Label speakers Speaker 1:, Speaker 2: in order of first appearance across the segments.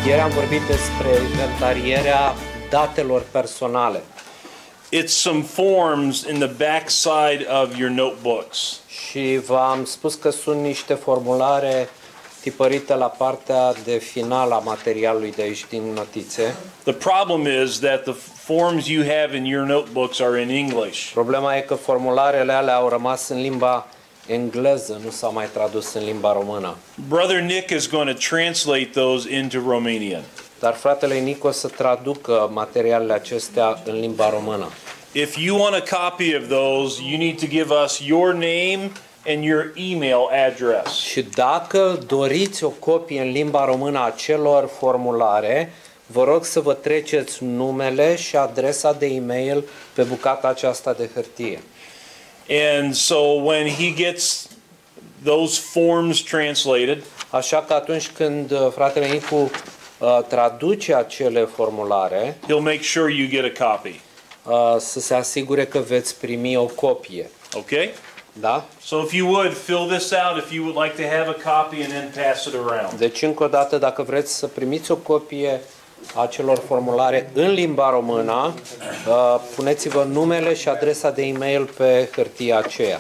Speaker 1: Ieri am vorbit despre inventarierea datelor personale.
Speaker 2: It's some forms in the back side of your notebooks.
Speaker 1: Și v-am spus că sunt niște formulare tipărite la partea de final a materialului de aici din notițe.
Speaker 2: The problem is that the forms you have in your notebooks are in English.
Speaker 1: Problema e că formularele alea au rămas în limba engleză, nu s-au mai tradus în limba română.
Speaker 2: Brother Nick is going to translate those into Romanian.
Speaker 1: Dar fratele Nico o să traducă materialele acestea în limba română.
Speaker 2: If you want a copy of those, you need to give us your name and your email address.
Speaker 1: Și dacă doriți o copie în limba română a acelor formulare, vă rog să vă treceți numele și adresa de e-mail pe bucata aceasta de hârtie.
Speaker 2: And so when he gets those forms translated,
Speaker 1: Așa că atunci când fratele Nicu traduce acele formulare,
Speaker 2: he'll make sure you get a copy.
Speaker 1: să se asigure că veți primi o copie.
Speaker 2: Okay?
Speaker 1: Da?
Speaker 2: So if you would, fill this out if you would like to have a copy and then pass it around.
Speaker 1: Deci, încă o dată, dacă vreți să primiți o copie a acelor formulare în limba română, puneți-vă numele și adresa de e-mail pe hârtia aceea.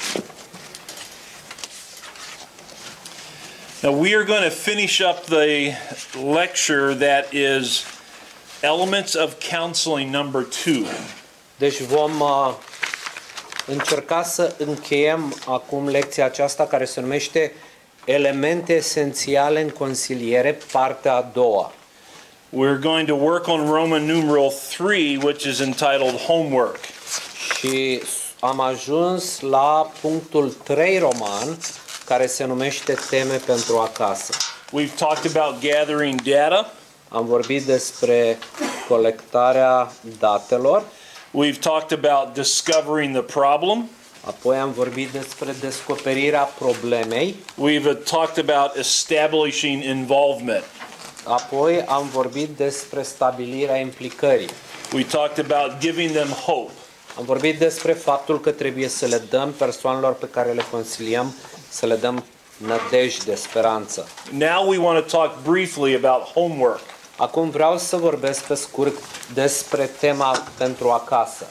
Speaker 2: Now we are going to finish up the lecture that is Elements of Counseling number 2.
Speaker 1: Deci vom încerca să încheiem acum lecția aceasta care se numește Elemente esențiale în consiliere, partea a doua.
Speaker 2: We're going to work on Roman numeral 3, which is entitled Homework.
Speaker 1: Și am ajuns la punctul 3 roman, care se numește Teme pentru acasă.
Speaker 2: We've talked about gathering data.
Speaker 1: Am vorbit despre colectarea datelor,
Speaker 2: We've talked about discovering the problem.
Speaker 1: apoi am vorbit despre descoperirea problemei,
Speaker 2: We've talked about establishing involvement.
Speaker 1: apoi am vorbit despre stabilirea implicării.
Speaker 2: We talked about giving them hope.
Speaker 1: Am vorbit despre faptul că trebuie să le dăm persoanelor pe care le consiliem, să le dăm nădejde, speranță.
Speaker 2: Now we want to talk briefly about homework.
Speaker 1: Acum vreau să vorbesc pe scurt despre tema pentru acasă.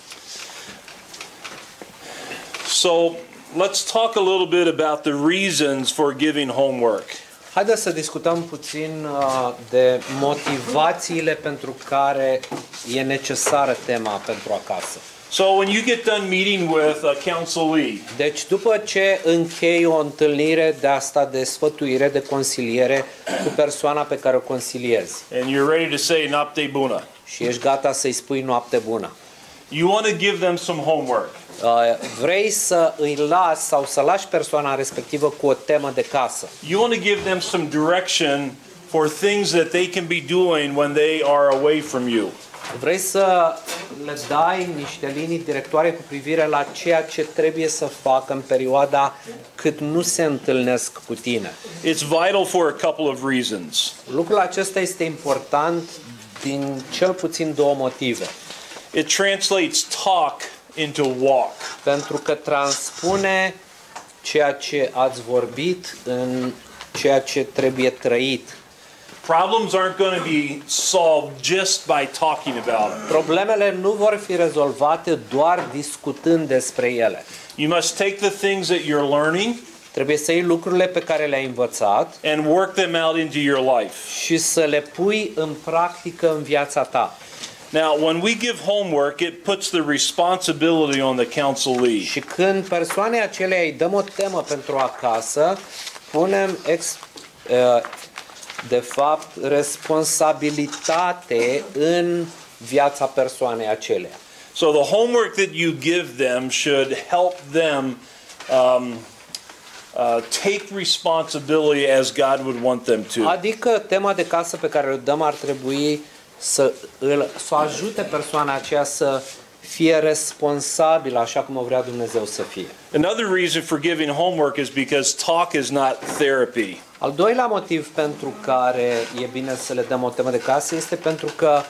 Speaker 2: So let's talk a little bit about the reasons for giving homework.
Speaker 1: Haideți să discutăm puțin de motivațiile pentru care e necesară tema pentru acasă.
Speaker 2: So when you get done meeting with a counselee,
Speaker 1: Deci după ce închei o întâlnire de asta de sfătuire, de consiliere cu persoana pe care o consiliezi
Speaker 2: and you're ready to say noapte bună,
Speaker 1: și ești gata să-i spui noapte bună,
Speaker 2: you want to give them some homework.
Speaker 1: vrei să îi lași sau să lași persoana respectivă cu o temă de casă.
Speaker 2: You want to give them some direction for things that they can be doing when they are away from you.
Speaker 1: Vrei să le dai niște linii directoare cu privire la ceea ce trebuie să facă în perioada cât nu se întâlnesc cu tine.
Speaker 2: It's vital for a couple of reasons.
Speaker 1: Lucrul acesta este important din cel puțin două motive.
Speaker 2: It translates talk into walk.
Speaker 1: Pentru că transpune ceea ce ați vorbit în ceea ce trebuie trăit.
Speaker 2: Problems aren't going to be solved just by talking about them.
Speaker 1: Problemele nu vor fi rezolvate doar discutând despre ele.
Speaker 2: You must take the things that you're learning
Speaker 1: Trebuie să iei lucrurile pe care le-ai învățat
Speaker 2: and work them out into your life.
Speaker 1: și să le pui în practică în viața ta.
Speaker 2: Now, when we give homework, it puts the responsibility on the counselee.
Speaker 1: Și când persoanei aceleia îi dăm o temă pentru acasă, punem de fapt responsabilitate în viața persoanei aceleia.
Speaker 2: So the homework that you give them should help them take responsibility as God would want them to.
Speaker 1: Adică tema de casă pe care o dăm ar trebui să o ajute persoana aceea să fie responsabilă așa cum o vrea Dumnezeu să fie.
Speaker 2: Another reason for giving homework is because talk is not therapy.
Speaker 1: Al doilea motiv pentru care e bine să le dăm o temă de casă este pentru că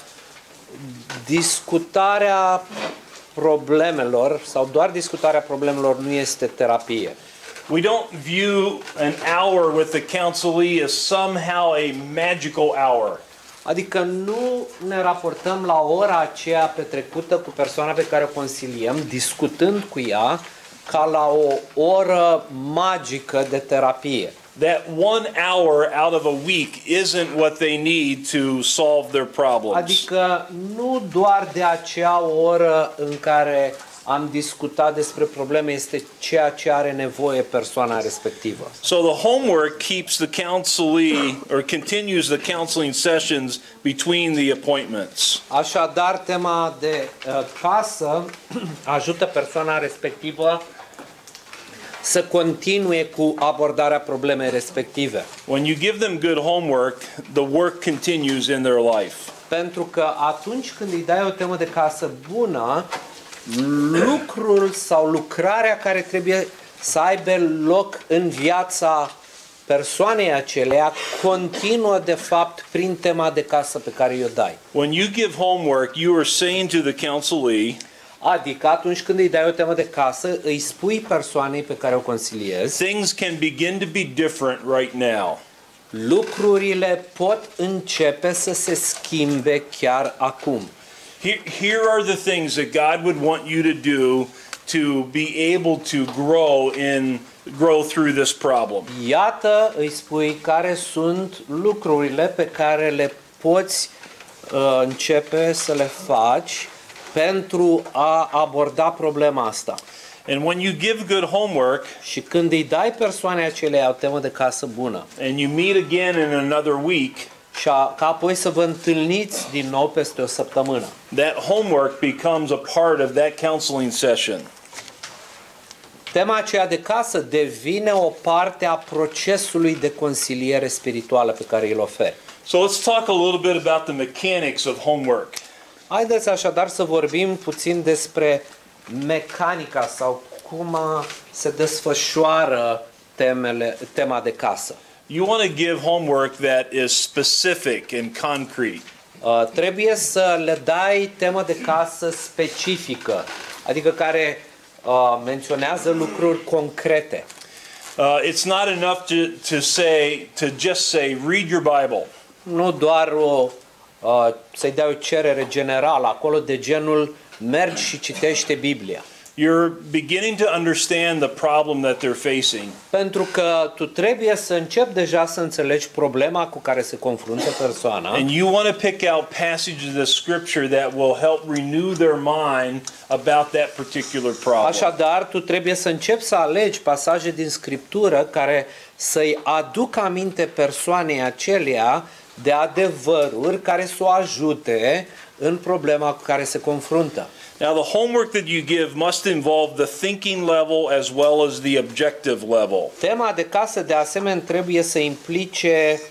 Speaker 1: discutarea problemelor sau doar discutarea problemelor nu este terapie.
Speaker 2: We don't view an hour with the counselee as somehow a magical hour.
Speaker 1: Adică nu ne raportăm la ora aceea petrecută cu persoana pe care o consiliem, discutând cu ea, ca la o oră magică de terapie.
Speaker 2: That 1 hour out of a week isn't what they need to solve their problems.
Speaker 1: Adică nu doar de acea oră în care am discutat despre probleme este ceea ce are nevoie persoana respectivă.
Speaker 2: So the homework keeps the counselee or continues the counseling sessions between the appointments.
Speaker 1: Așadar, tema de casă ajută persoana respectivă să continue cu abordarea problemei respective.
Speaker 2: When you give them good homework, the work continues in their life.
Speaker 1: Pentru că atunci când îi dai o temă de casă bună, lucrul sau lucrarea care trebuie să aibă loc în viața persoanei aceleia continuă de fapt prin tema de casă pe care i-o dai.
Speaker 2: When you give homework, you are saying to the counselee,
Speaker 1: Adică atunci când îi dai o temă de casă, îi spui persoanei pe care o consiliezi,
Speaker 2: things can begin to be different right now.
Speaker 1: lucrurile pot începe să se schimbe chiar acum.
Speaker 2: Here are the things that God would want you to do to be able to grow through this problem.
Speaker 1: Iată, îi spui care sunt lucrurile pe care le poți începe să le faci pentru a aborda problema asta.
Speaker 2: And when you give good homework
Speaker 1: Și când îi dai persoanei acelea o temă de casă bună
Speaker 2: and you meet again in another week,
Speaker 1: și ca apoi să vă întâlniți din nou peste o săptămână,
Speaker 2: that homework becomes a part of that counseling session.
Speaker 1: tema aceea de casă devine o parte a procesului de consiliere spirituală pe care îl oferi.
Speaker 2: So let's talk a little bit about the mechanics of homework.
Speaker 1: Haideți așadar să vorbim puțin despre mecanica sau cum se desfășoară tema de casă.
Speaker 2: You want to give homework that is specific and concrete.
Speaker 1: Trebuie să le dai temă de casă specifică, adică care menționează lucruri concrete.
Speaker 2: It's not enough to just say read your Bible.
Speaker 1: Nu doar să-i dai o cerere generală, acolo de genul mergi și citește Biblia.
Speaker 2: You're beginning to understand the problem that they're facing.
Speaker 1: Pentru că tu trebuie să începi deja să înțelegi problema cu care se confruntă persoana.
Speaker 2: And you want to pick out passages of scripture that will help renew their mind about that particular problem.
Speaker 1: Așadar, tu trebuie să începi să alegi pasaje din Scriptură care să-i aducă aminte persoanei aceleia de adevăruri care să o ajute în problema cu care se confruntă.
Speaker 2: Now, the homework that you give must involve the thinking level as well as the objective level.
Speaker 1: Tema de casă, de asemenea, trebuie să implice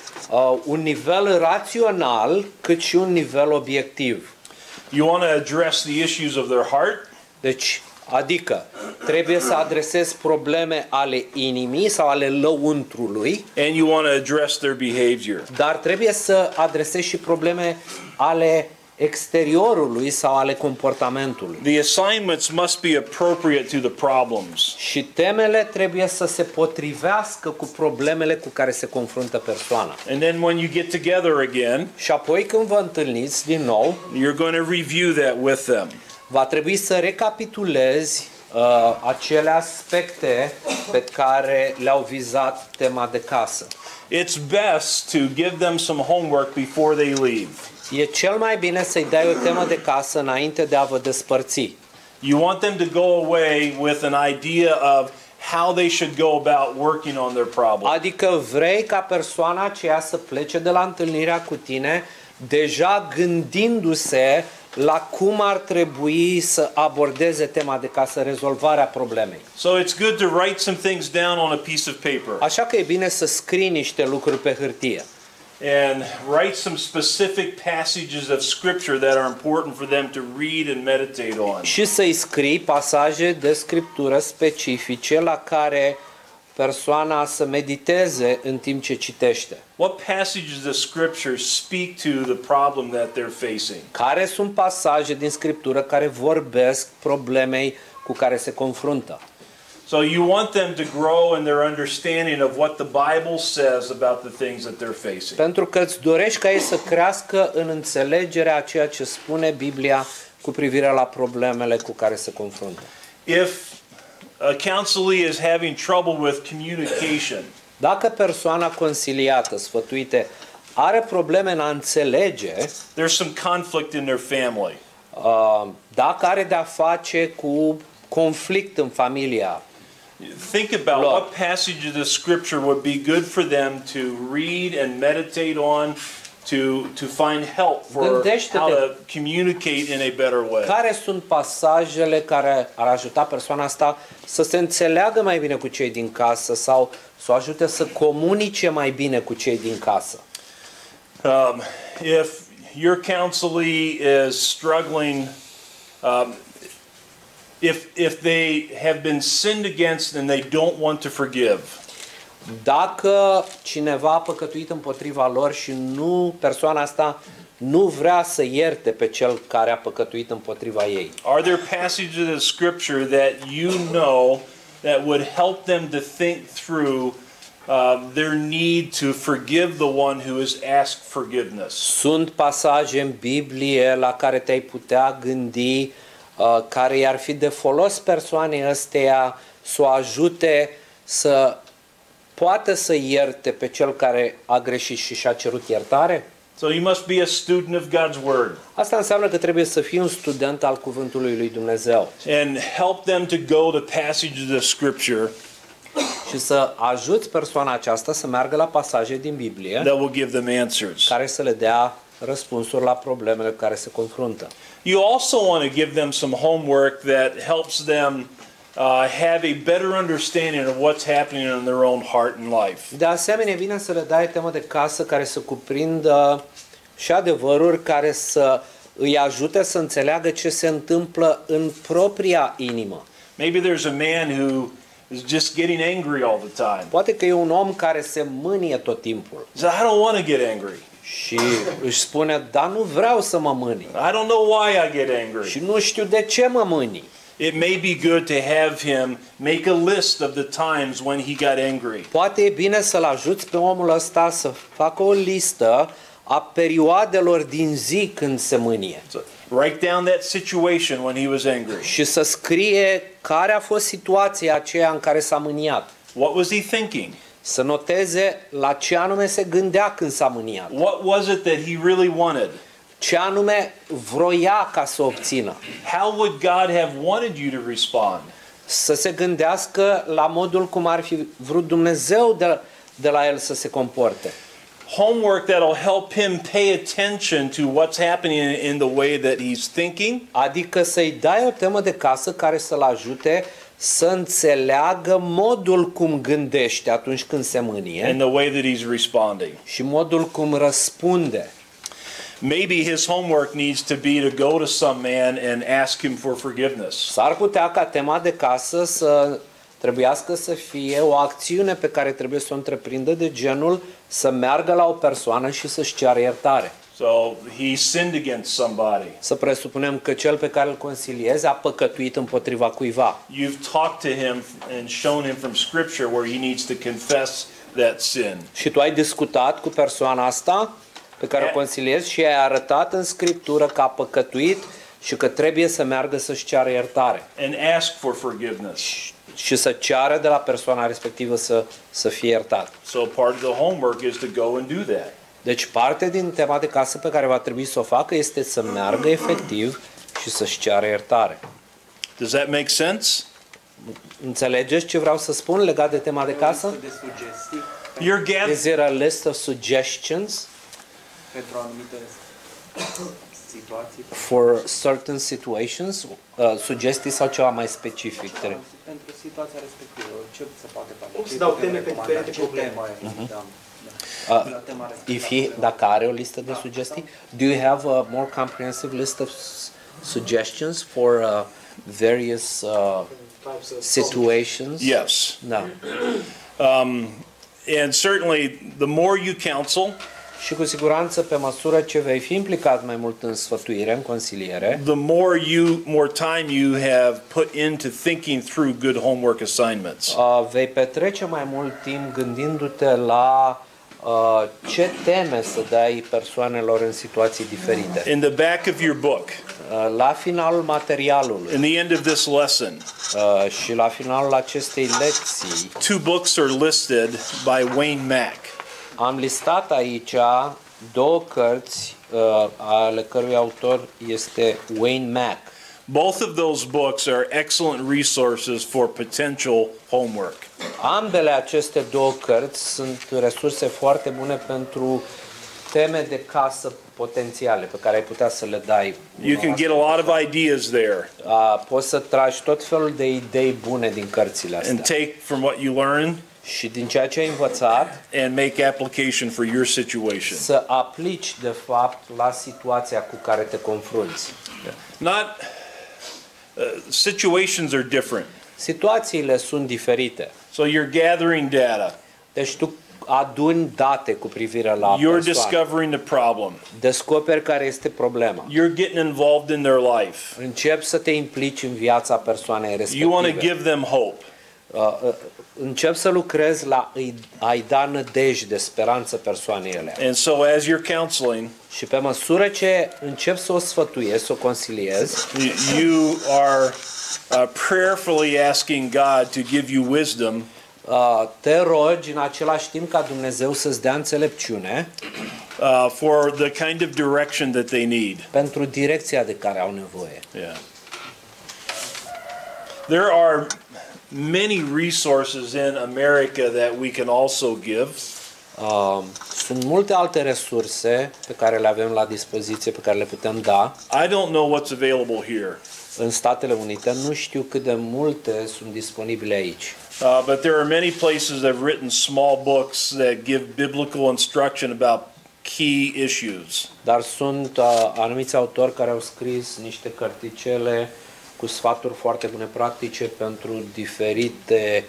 Speaker 1: un nivel rațional cât și un nivel obiectiv.
Speaker 2: You want to address the issues of their heart.
Speaker 1: Deci, adică, trebuie să adresezi probleme ale inimii sau ale lăuntrului,
Speaker 2: And you want to address their behavior.
Speaker 1: dar trebuie să adresezi și probleme ale exteriorului sau ale comportamentului.
Speaker 2: The assignments must be appropriate to the problems.
Speaker 1: Și temele trebuie să se potrivească cu problemele cu care se confruntă persoana.
Speaker 2: And then when you get together again,
Speaker 1: Și apoi când vă întâlniți din nou,
Speaker 2: you're going to review that with them.
Speaker 1: va trebui să recapitulezi acele aspecte pe care le-au vizat tema de casă.
Speaker 2: It's best to give them some homework before they leave.
Speaker 1: E cel mai bine să-i dai o temă de casă înainte de a vă despărți.
Speaker 2: You want them to go away with an idea of how they should go about working on their problem.
Speaker 1: Adică vrei ca persoana aceea să plece de la întâlnirea cu tine deja gândindu-se la cum ar trebui să abordeze tema de casă, rezolvarea problemei.
Speaker 2: So it's good to write some things down on a piece of paper
Speaker 1: Așa că e bine să scrii niște lucruri pe hârtie
Speaker 2: and write some specific passages of scripture that are important for them to read and meditate on.
Speaker 1: și să-i scrii pasaje de scriptură specifice la care persoana să mediteze în timp ce citește.
Speaker 2: What passages of scripture speak to the problem that they're facing?
Speaker 1: Care sunt pasaje din scriptură care vorbesc problemei cu care se confruntă?
Speaker 2: So you want them to grow in their understanding of what the Bible says about the things that they're facing.
Speaker 1: Pentru că îți dorești ca ei să crească în înțelegerea a ceea ce spune Biblia cu privire la problemele cu care se confruntă.
Speaker 2: If a counselee is having trouble with communication,
Speaker 1: Dacă persoana consiliată, sfătuite, are probleme în a înțelege,
Speaker 2: there's some conflict in their family.
Speaker 1: dacă are de-a face cu conflict în familia,
Speaker 2: Think about
Speaker 1: Lord.
Speaker 2: what passage of the scripture would be good for them to read and meditate on to find help for
Speaker 1: Gândește-te.
Speaker 2: how to communicate in a better way.
Speaker 1: care sunt pasajele care ar ajuta persoana asta să se înțeleagă mai bine cu cei din casă sau să o ajute să comunice mai bine cu cei din casă.
Speaker 2: If your counselee is struggling, if they have been sinned against and they don't want to forgive,
Speaker 1: Dacă cineva a păcătuit împotriva lor și persoana asta nu vrea să ierte pe cel care a păcătuit împotriva ei,
Speaker 2: are there passages of scripture that you know that would help them to think through their need to forgive the one who has asked forgiveness?
Speaker 1: sunt pasaje în Biblie la care te-ai putea gândi care i-ar fi de folos persoanei ăsteia să o ajute să poată să ierte pe cel care a greșit și și-a cerut iertare?
Speaker 2: So you must be a student of God's Word
Speaker 1: Asta înseamnă că trebuie să fii un student al Cuvântului lui Dumnezeu
Speaker 2: and help them to go to passages of Scripture
Speaker 1: și să ajuți persoana aceasta să meargă la pasaje din Biblie
Speaker 2: that will give them answers.
Speaker 1: care să le dea răspunsuri la problemele cu care se confruntă.
Speaker 2: You also want to give them some homework that helps them have a better understanding of what's happening in their own heart and life.
Speaker 1: De asemenea, e bine să le dai temă de casă care să cuprindă și adevăruri care să îi ajute să înțeleagă ce se întâmplă în propria inimă.
Speaker 2: Maybe there's a man who is just getting angry all the time.
Speaker 1: Poate că e un om care se mânie tot timpul
Speaker 2: He says, I don't want to get angry.
Speaker 1: și își spune, dar nu vreau să mă mâni
Speaker 2: I don't know why I get angry.
Speaker 1: și nu știu de ce mă mâni.
Speaker 2: It may be good to have him make a list of the times when he got angry.
Speaker 1: Poate e bine să-l ajuți pe omul ăsta să facă o listă a perioadelor din zi când se mânie
Speaker 2: So write down that situation when he was angry.
Speaker 1: și să scrie care a fost situația aceea în care s-a mâniat.
Speaker 2: What was he thinking?
Speaker 1: Să noteze la ce anume se gândea când s-a mâniat.
Speaker 2: What was it that he really wanted?
Speaker 1: Ce anume vroia ca să obțină.
Speaker 2: How would God have wanted you to respond?
Speaker 1: Să se gândească la modul cum ar fi vrut Dumnezeu de la el să se comporte.
Speaker 2: Homework that'll help him pay attention to what's happening in the way that he's thinking
Speaker 1: Adică să-i dai o temă de casă care să-l ajute să înțeleagă modul cum gândește atunci când se mânie
Speaker 2: and the way that he's responding.
Speaker 1: și modul cum răspunde.
Speaker 2: Maybe his homework needs to be to go to some man and ask him for forgiveness.
Speaker 1: S-ar putea ca tema de casă să trebuiască să fie o acțiune pe care trebuie să o întreprindă de genul să meargă la o persoană și să-și ceară iertare.
Speaker 2: So he sinned against somebody.
Speaker 1: Să presupunem că cel pe care îl consiliezi a păcătuit împotriva cuiva.
Speaker 2: You've talked to him and shown him from Scripture where he needs to confess that sin.
Speaker 1: Și tu ai discutat cu persoana asta pe care o consiliezi și ai arătat în Scriptură că a păcătuit și că trebuie să meargă să-și ceară iertare.
Speaker 2: And ask for forgiveness.
Speaker 1: Și să ceară de la persoana respectivă să fie iertat.
Speaker 2: So part of the homework is to go and do that.
Speaker 1: Deci parte din tema de casă pe care va trebui să o facă este să meargă efectiv și să-și ceară iertare.
Speaker 2: Does that make sense?
Speaker 3: Înțelegeți ce vreau să spun legat de tema de casă?
Speaker 4: De sugestii
Speaker 2: You're
Speaker 3: Is
Speaker 2: gathering.
Speaker 3: there a list of suggestions
Speaker 4: pentru anumite situații,
Speaker 3: for certain situations? Sugestii sau ceva mai specific?
Speaker 4: pentru situația respectivă, ce se poate face?
Speaker 5: Cum se
Speaker 4: Ce
Speaker 5: dau
Speaker 4: putem
Speaker 5: teme pentru
Speaker 4: recomanda?
Speaker 5: diferite
Speaker 4: Ce
Speaker 5: probleme?
Speaker 4: temă e? Da. La tema
Speaker 3: If
Speaker 4: respectivă.
Speaker 3: dacă are o listă de sugestii, do you have a more comprehensive list of suggestions for various
Speaker 5: Types of
Speaker 3: situations?
Speaker 2: Yes.
Speaker 3: Da.
Speaker 2: And certainly, the more you counsel,
Speaker 1: Și cu siguranță, pe măsură ce vei fi implicat mai mult în sfătuire, în consiliere,
Speaker 2: the more time you have put into thinking through good homework assignments.
Speaker 1: vei petrece mai mult timp gândindu-te la ce teme să dai persoanelor în situații diferite.
Speaker 2: In the back of your book,
Speaker 1: La finalul materialului
Speaker 2: in the end of this lesson,
Speaker 1: și la finalul acestei lecții,
Speaker 2: 2 books are listed by Wayne Mack.
Speaker 1: am listat aici două cărți ale cărui autor este Wayne Mack.
Speaker 2: Both of those books are excellent resources for potential homework.
Speaker 1: Ambele aceste două cărți sunt resurse foarte bune pentru teme de casă potențiale pe care ai putea să le dai.
Speaker 2: You can get a lot of ideas there
Speaker 1: Poți să tragi tot felul de idei bune din cărțile
Speaker 2: and
Speaker 1: astea.
Speaker 2: take from what you learn
Speaker 1: Și din ceea ce ai învățat,
Speaker 2: and make application for your situation.
Speaker 1: să aplici de fapt la situația cu care te confrunți.
Speaker 2: Situations are different.
Speaker 1: Situațiile sunt diferite.
Speaker 2: So you're gathering data.
Speaker 1: Deci tu aduni date cu privire la
Speaker 2: You're
Speaker 1: persoane.
Speaker 2: discovering the problem.
Speaker 1: Descoperi care este problema.
Speaker 2: You're getting involved in their life.
Speaker 1: Începi să te implici în viața persoanei
Speaker 2: You want to
Speaker 1: respective.
Speaker 2: give them hope.
Speaker 1: Încep să lucrezi la a-i da nădejde, speranță persoanei ele.
Speaker 2: And so as you're counseling,
Speaker 1: Și pe măsură ce începi să o sfătuiezi, să o consiliezi,
Speaker 2: you are prayerfully asking God to give you wisdom
Speaker 1: te rogi în același timp ca Dumnezeu să-ți dea înțelepciune
Speaker 2: for the kind of direction that they need.
Speaker 1: pentru direcția de care au nevoie.
Speaker 2: Yeah. There are many resources in America that we can also give.
Speaker 1: Sunt multe alte resurse pe care le avem la dispoziție, pe care le putem da.
Speaker 2: I don't know what's available here,
Speaker 1: În Statele Unite nu știu cât de multe sunt disponibile aici.
Speaker 2: but there are many places that have written small books that give biblical instruction about key issues.
Speaker 1: Dar sunt anumiți autori care au scris niște cărticele cu sfaturi foarte bune practice pentru diferite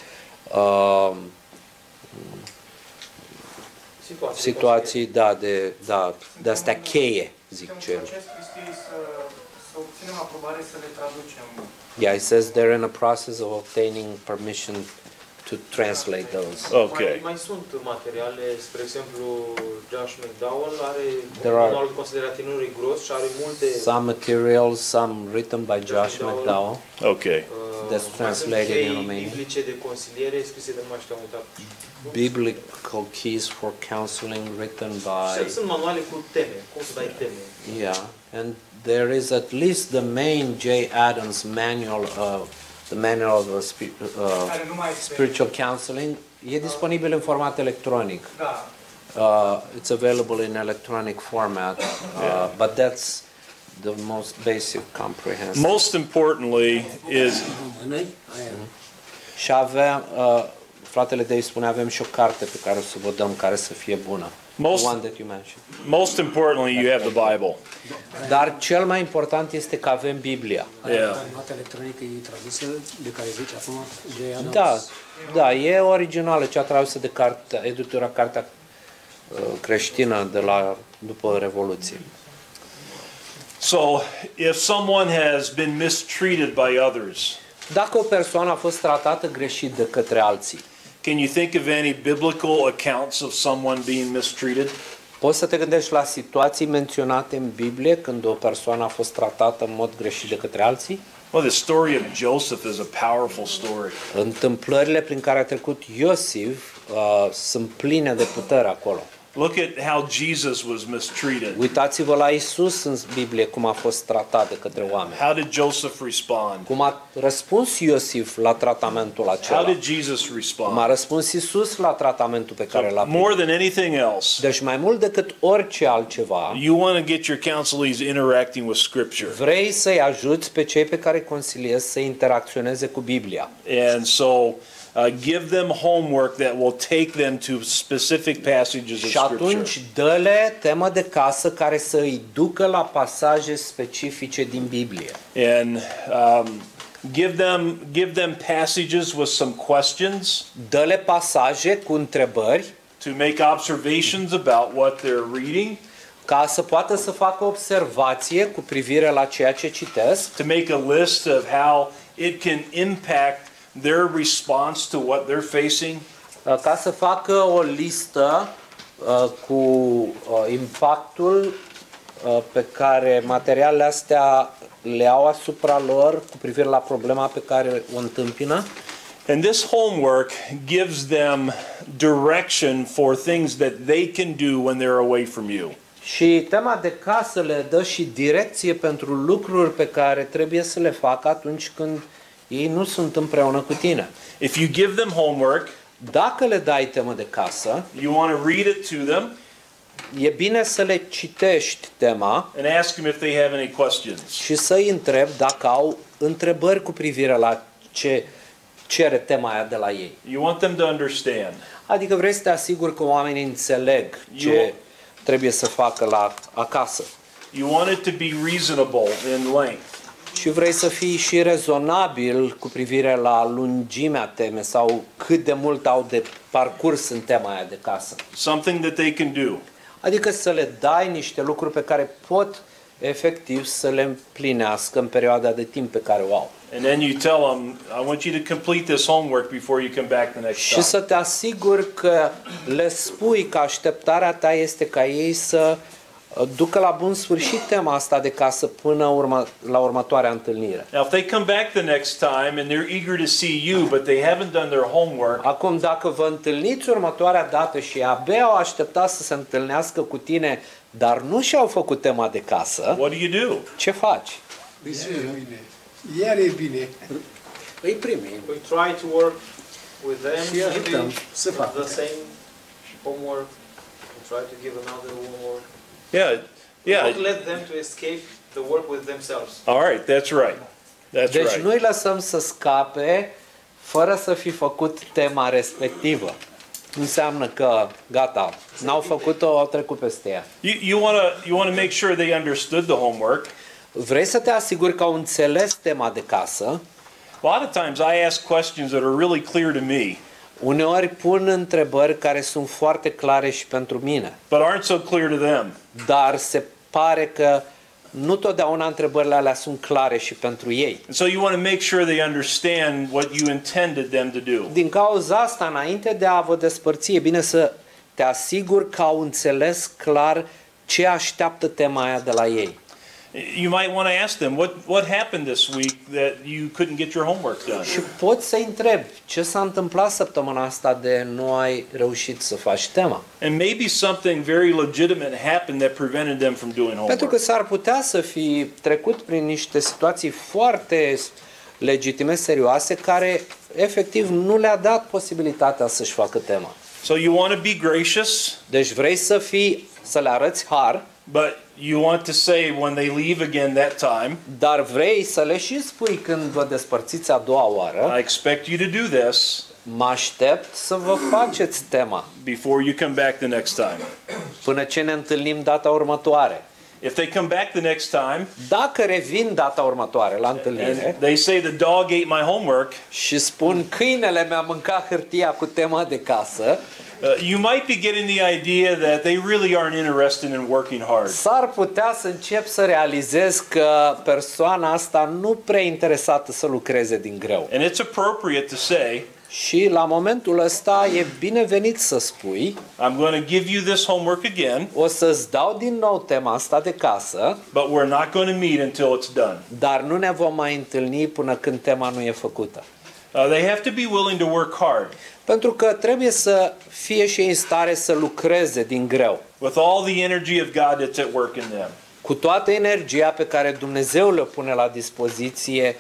Speaker 1: situații, de astea cheie, zic ce.
Speaker 5: Să obținem aprobare să le traducem.
Speaker 1: Yeah, it says they're in a process of obtaining permission to translate those.
Speaker 2: Okay.
Speaker 6: Mai sunt materiale, spre exemplu, Josh McDowell are
Speaker 1: There
Speaker 6: un
Speaker 1: are-
Speaker 6: manual de considerațiune rigros și are multe
Speaker 1: Some materials, some written by Josh McDowell,
Speaker 2: Okay.
Speaker 1: that's translated in Romanian.
Speaker 6: biblice de consiliere scrise de nu mai știu, am uitat.
Speaker 1: Biblical keys for counseling written
Speaker 6: Și
Speaker 1: by,
Speaker 6: sunt manuale cu teme, cum să dai teme.
Speaker 1: yeah, and there is at least the main J. Adams manual, the manual of
Speaker 5: Care nu mai este.
Speaker 1: spiritual counseling. E disponibil în format electronic.
Speaker 5: Da.
Speaker 1: It's available in electronic format, but that's the most basic comprehensive.
Speaker 2: Most importantly is
Speaker 1: Și avem, fratele Dave spune, avem și o carte pe care o să vă dăm care să fie bună.
Speaker 2: Most-
Speaker 1: The one that you mentioned.
Speaker 2: most importantly you have the Bible.
Speaker 1: Dar cel mai important este că avem Biblia.
Speaker 2: Yeah.
Speaker 7: Cartea electronică e tradusă, de care zici acum, J. Adams?
Speaker 1: Da, e originală, cea tradusă de editura Cartea creștină de la după Revoluție.
Speaker 2: So if someone has been mistreated by others,
Speaker 1: Dacă o persoană a fost tratată greșit de către alții,
Speaker 2: can you think of any biblical accounts of someone being mistreated?
Speaker 1: poți să te gândești la situații menționate în Biblie când o persoană a fost tratată în mod greșit de către alții?
Speaker 2: Well, the story of Joseph is a powerful story.
Speaker 1: Întâmplările prin care a trecut Iosif sunt pline de putere acolo.
Speaker 2: Look at how Jesus was mistreated.
Speaker 1: Uitați-vă la Isus în Biblie cum a fost tratat de către oameni.
Speaker 2: How did Joseph respond?
Speaker 1: Cum a răspuns Iosif la tratamentul
Speaker 2: How
Speaker 1: acela.
Speaker 2: did Jesus
Speaker 1: Cum a
Speaker 2: respond?
Speaker 1: răspuns Isus la tratamentul pe care l-a primit.
Speaker 2: More than anything else,
Speaker 1: Deci mai mult decât orice altceva,
Speaker 2: you want to get your counselees interacting with Scripture.
Speaker 1: vrei să-i ajuți pe cei pe care îi consiliezi să interacționeze cu Biblia.
Speaker 2: And so give them homework that will take them to specific passages of
Speaker 1: Și atunci
Speaker 2: Scripture.
Speaker 1: dă-le temă de casă care să îi ducă la pasaje specifice din Biblie.
Speaker 2: And give them passages with some questions
Speaker 1: Dă-le pasaje cu întrebări
Speaker 2: to make observations about what they're reading,
Speaker 1: ca să poată să facă observație cu privire la ceea ce citesc,
Speaker 2: to make a list of how it can impact their response to what they're facing,
Speaker 1: ca să facă o listă cu impactul pe care materialele astea le au asupra lor cu privire la problema pe care o întâmpină.
Speaker 2: And this homework gives them direction for things that they can do when they're away from you.
Speaker 1: Și tema de casă le dă și direcție pentru lucruri pe care trebuie să le facă atunci când ei nu sunt împreună cu tine.
Speaker 2: If you give them homework,
Speaker 1: Dacă le dai temă de casă,
Speaker 2: you want to read it to them
Speaker 1: e bine să le citești tema
Speaker 2: and ask them if they have any questions.
Speaker 1: și să-i întrebi dacă au întrebări cu privire la ce cere tema aia de la ei.
Speaker 2: You want them to understand.
Speaker 1: Adică vrei să te asiguri că oamenii înțeleg ce trebuie să facă la acasă.
Speaker 2: You want it to be reasonable in length.
Speaker 1: Și vrei să fii și rezonabil cu privire la lungimea temei sau cât de mult au de parcurs în tema aia de casă.
Speaker 2: Something that they can do.
Speaker 1: Adică să le dai niște lucruri pe care pot efectiv să le împlinească în perioada de timp pe care o au.
Speaker 2: And then you tell them, I want you to complete this homework before you come back the next
Speaker 1: Și
Speaker 2: time.
Speaker 1: să te asiguri că le spui că așteptarea ta este ca ei să ducă la bun sfârșit tema asta de casă până la următoarea întâlnire.
Speaker 2: Now, if they come back the next time and they're eager to see you, but they haven't done their homework,
Speaker 1: Acum, dacă vă întâlniți următoarea dată și abia au așteptat să se întâlnească cu tine, dar nu și-au făcut tema de casă,
Speaker 2: what do you do?
Speaker 1: ce faci?
Speaker 8: Iar e bine. Iar e bine.
Speaker 7: Îi primim
Speaker 6: We try to work with them,
Speaker 7: și ajutăm
Speaker 6: maybe
Speaker 7: să facă.
Speaker 6: the same homework. We try to give another homework.
Speaker 2: Yeah.
Speaker 6: Don't let them to escape the work with themselves.
Speaker 2: All right, that's right. That's
Speaker 1: Deci
Speaker 2: right.
Speaker 1: nu-i lăsăm să scape fără să fi făcut tema respectivă. Nu înseamnă că gata, n-au făcut-o, au trecut peste ea.
Speaker 2: You want to make sure they understood the homework.
Speaker 1: Vrei să te asiguri că au înțeles tema de casă.
Speaker 2: A lot of times I ask questions that are really clear to me,
Speaker 1: Uneori pun întrebări care sunt foarte clare și pentru mine,
Speaker 2: but aren't so clear to them.
Speaker 1: dar se pare că nu totdeauna întrebările alea sunt clare și pentru ei.
Speaker 2: And so you want to make sure they understand what you intended them to do.
Speaker 1: Din cauza asta, înainte de a vă despărți, e bine să te asiguri că au înțeles clar ce așteaptă tema aia de la ei.
Speaker 2: You might want to ask them, what happened this week that you couldn't get your homework done?
Speaker 1: Și poți să-i întrebi ce s-a întâmplat săptămâna asta de nu ai reușit să faci tema.
Speaker 2: And maybe something very legitimate happened that prevented them from doing
Speaker 1: Pentru că
Speaker 2: homework.
Speaker 1: s-ar putea să fi trecut prin niște situații foarte legitime, serioase, care efectiv nu le-a dat posibilitatea să-și facă tema.
Speaker 2: So you want to be gracious,
Speaker 1: Deci vrei să le arăți har,
Speaker 2: but you want to say when they leave again that time,
Speaker 1: dar vrei să le și spui când vă despărțiți a doua oară,
Speaker 2: I expect you to do this
Speaker 1: mă aștept să vă faceți tema
Speaker 2: before you come back the next time.
Speaker 1: până ce ne întâlnim data următoare.
Speaker 2: If they come back the next time
Speaker 1: Dacă revin data următoare la întâlnire
Speaker 2: and they say the dog ate my homework,
Speaker 1: și spun câinele mi-a mâncat hârtia cu tema de casă,
Speaker 2: you might be getting the idea that they really aren't interested in working hard.
Speaker 1: s-ar putea să încep să realizez că persoana asta nu prea e interesată să lucreze din greu.
Speaker 2: And it's appropriate to say,
Speaker 1: Și la momentul ăsta e binevenit să spui,
Speaker 2: I'm going to give you this homework again,
Speaker 1: o să-ți dau din nou tema asta de casă,
Speaker 2: but we're not going to meet until it's done.
Speaker 1: dar nu ne vom mai întâlni până când tema nu e făcută.
Speaker 2: They have to be willing to work hard
Speaker 1: Pentru că trebuie să fie și ei în stare să lucreze din greu,
Speaker 2: with all the energy of God that's at work in them.
Speaker 1: cu toată energia pe care Dumnezeu le pune la dispoziție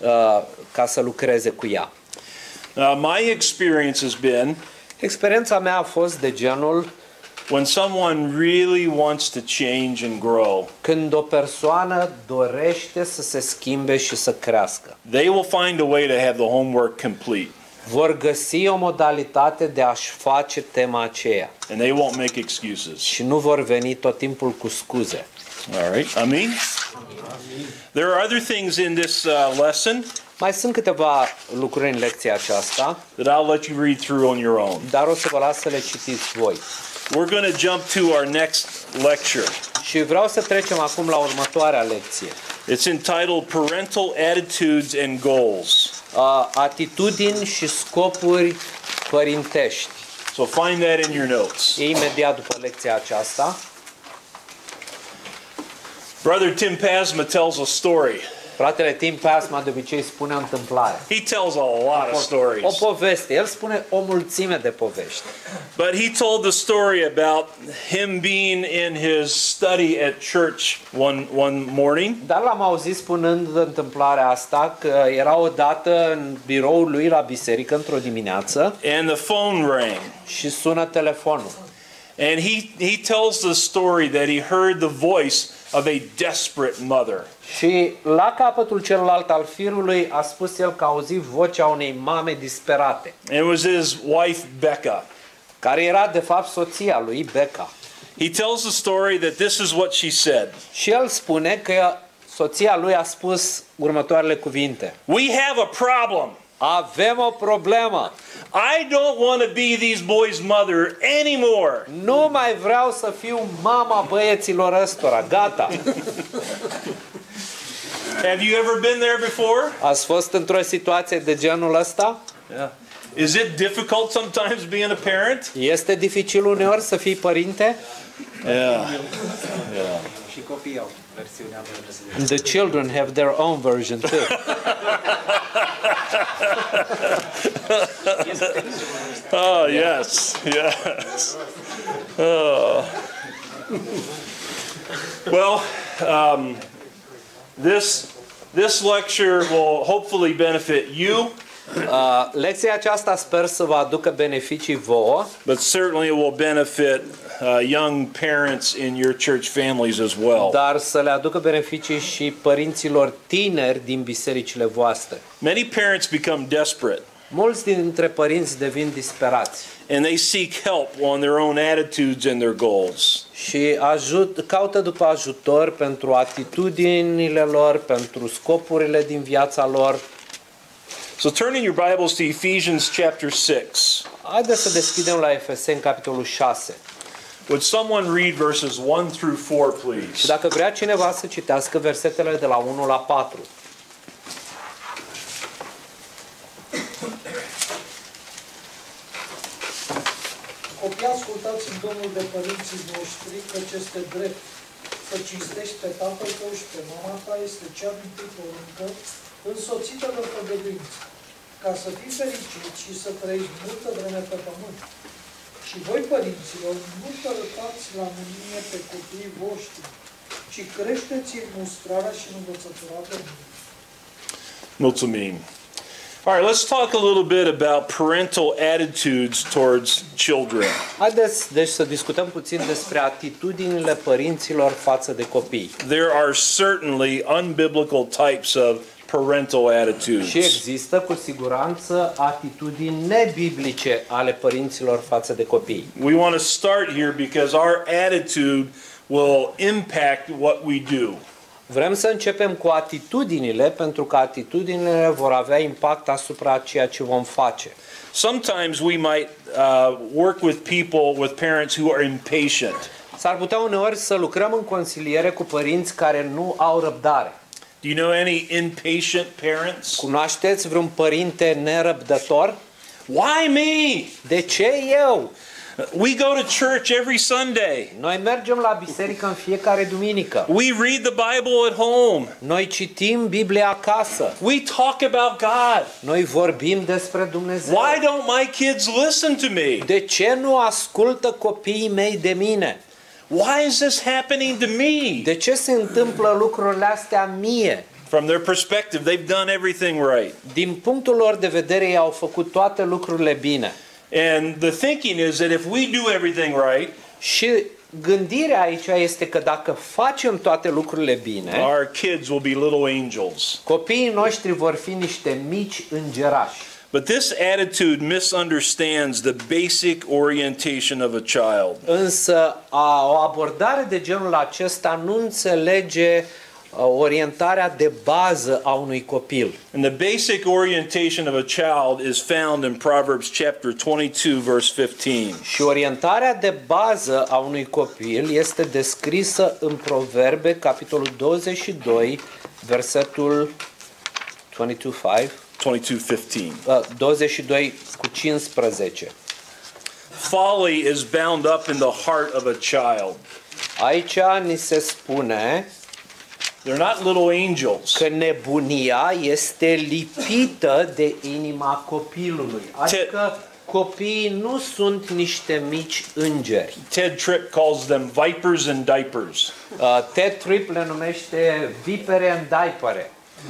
Speaker 1: ca să lucreze cu ea.
Speaker 2: My experience has been
Speaker 1: Experiența mea a fost de genul
Speaker 2: when someone really wants to change and grow,
Speaker 1: când o persoană dorește să se schimbe și să crească.
Speaker 2: they will find a way to have the homework complete,
Speaker 1: Vor găsi o modalitate de a-și face tema aceea
Speaker 2: and they won't make excuses.
Speaker 1: și nu vor veni tot timpul cu scuze.
Speaker 2: All right, Amen. There are other things in this lesson.
Speaker 1: Mai sunt câteva lucruri în lecția aceasta,
Speaker 2: that I'll let you read through on your own.
Speaker 1: dar o să vă las să le citiți voi.
Speaker 2: We're going to jump to our next lecture.
Speaker 1: Și vreau să trecem acum la următoarea lecție.
Speaker 2: It's entitled Parental Attitudes and Goals.
Speaker 1: Atitudini și scopuri părintești.
Speaker 2: So find that in your notes.
Speaker 1: E imediat după lecția aceasta.
Speaker 2: Brother Tim Pasma tells a story.
Speaker 1: Fratele Tim Pasma de obicei spune o întâmplare.
Speaker 2: He tells a lot of stories.
Speaker 1: O poveste. El spune o mulțime de povești.
Speaker 2: But he told the story about him being in his study at church one morning.
Speaker 1: Dar l-am auzit spunând întâmplarea asta că era odată în biroul lui la biserică într-o dimineață
Speaker 2: And the phone rang.
Speaker 1: și sună telefonul.
Speaker 2: And he tells the story that he heard the voice of a desperate mother.
Speaker 1: Și la capătul celălalt al firului a spus el că a auzit vocea unei mame disperate,
Speaker 2: And it was his wife, Becca.
Speaker 1: care era de fapt soția lui, Becca.
Speaker 2: He tells the story that this is what she said.
Speaker 1: Și el spune că soția lui a spus următoarele cuvinte.
Speaker 2: We have a problem.
Speaker 1: Avem o problemă.
Speaker 2: I don't want to be these boys' mother anymore.
Speaker 1: Nu mai vreau să fiu mama băieților ăstora. Gata.
Speaker 2: Have you ever been there before?
Speaker 1: Ați fost într-o situație de genul ăsta?
Speaker 2: Yeah. Is it difficult sometimes being a parent?
Speaker 1: Este dificil uneori să fii părinte?
Speaker 2: Yeah.
Speaker 4: Și copiii au versiunea lor.
Speaker 1: The children have their own version too.
Speaker 2: Oh, yes. Yes. Oh. Well, this lecture will hopefully benefit you,
Speaker 1: Lecția aceasta sper să vă aducă beneficii vouă,
Speaker 2: but certainly it will benefit young parents in your church families as well.
Speaker 1: dar să le aducă beneficii și părinților tineri din bisericile voastre.
Speaker 2: Many parents become desperate
Speaker 1: Mulți dintre părinți devin disperați
Speaker 2: and they seek help on their own attitudes and their goals.
Speaker 1: și caută după ajutor pentru atitudinile lor, pentru scopurile din viața lor.
Speaker 2: So turn in your Bibles to Ephesians chapter 6.
Speaker 1: Haideți să deschidem la Efeseni, capitolul 6.
Speaker 2: Would someone read verses 1 through 4,
Speaker 1: Și
Speaker 2: please?
Speaker 1: dacă vrea cineva să citească versetele de la 1 la 4.
Speaker 5: Copii, ascultați în Domnul de părinții voștri, căci este drept să cinstești pe tatăl tău și pe mama ta, este cea dintâi poruncă, însoțită de făgăduință, ca să fii fericit și să trăiești multă vreme pe pământ. Și voi, părinților, nu tărătați la mânie pe copiii voștri, ci creșteți în mustrarea și în învățătura Domnului.
Speaker 2: Mulțumim. All right, let's talk a little bit about parental attitudes towards children.
Speaker 1: Haideți deci să discutăm puțin despre atitudinile părinților față de copii.
Speaker 2: There are certainly unbiblical types of parental
Speaker 1: Și
Speaker 2: attitudes.
Speaker 1: există cu siguranță atitudini nebiblice ale părinților față de copii.
Speaker 2: We want to start here because our attitude will impact what we do.
Speaker 1: Vrem să începem cu atitudinile, pentru că atitudinile vor avea impact asupra ceea ce vom face.
Speaker 2: Sometimes we might work with people, with parents who are impatient.
Speaker 1: S-ar putea uneori să lucrăm în consiliere cu părinți care nu au răbdare.
Speaker 2: Do you know any impatient parents?
Speaker 1: Cunoașteți vreun părinte nerăbdător?
Speaker 2: Why me?
Speaker 1: De ce eu?
Speaker 2: We go to church every Sunday.
Speaker 1: Noi mergem la biserică în fiecare duminică.
Speaker 2: We read the Bible at home.
Speaker 1: Noi citim Biblia acasă.
Speaker 2: We talk about God.
Speaker 1: Noi vorbim despre Dumnezeu.
Speaker 2: Why don't my kids listen to me?
Speaker 1: De ce nu ascultă copiii mei de mine?
Speaker 2: Why is this happening to me?
Speaker 1: De ce se întâmplă lucrurile astea mie?
Speaker 2: From their perspective, they've done everything right.
Speaker 1: Din punctul lor de vedere, ei au făcut toate lucrurile bine.
Speaker 2: And the thinking is that if we do everything right,
Speaker 1: Și gândirea aici este că dacă facem toate lucrurile bine,
Speaker 2: our kids will be little angels.
Speaker 1: copiii noștri vor fi niște mici îngerași.
Speaker 2: But this attitude misunderstands the basic orientation of a child.
Speaker 1: Însă o abordare de genul acesta nu înțelege orientarea de bază a unui copil.
Speaker 2: And the basic orientation of a child is found in Proverbs chapter 22 verse 15.
Speaker 1: Și orientarea de bază a unui copil este descrisă în Proverbe, capitolul 22, versetul 22 cu 15.
Speaker 2: Folly is bound up in the heart of a child.
Speaker 1: Aici ni se spune
Speaker 2: They're not little angels.
Speaker 1: că nebunia este lipită de inima copilului. Adică copiii nu sunt niște mici îngeri.
Speaker 2: Ted Tripp calls them vipers in diapers.
Speaker 1: Ted Tripp le numește vipere în diapere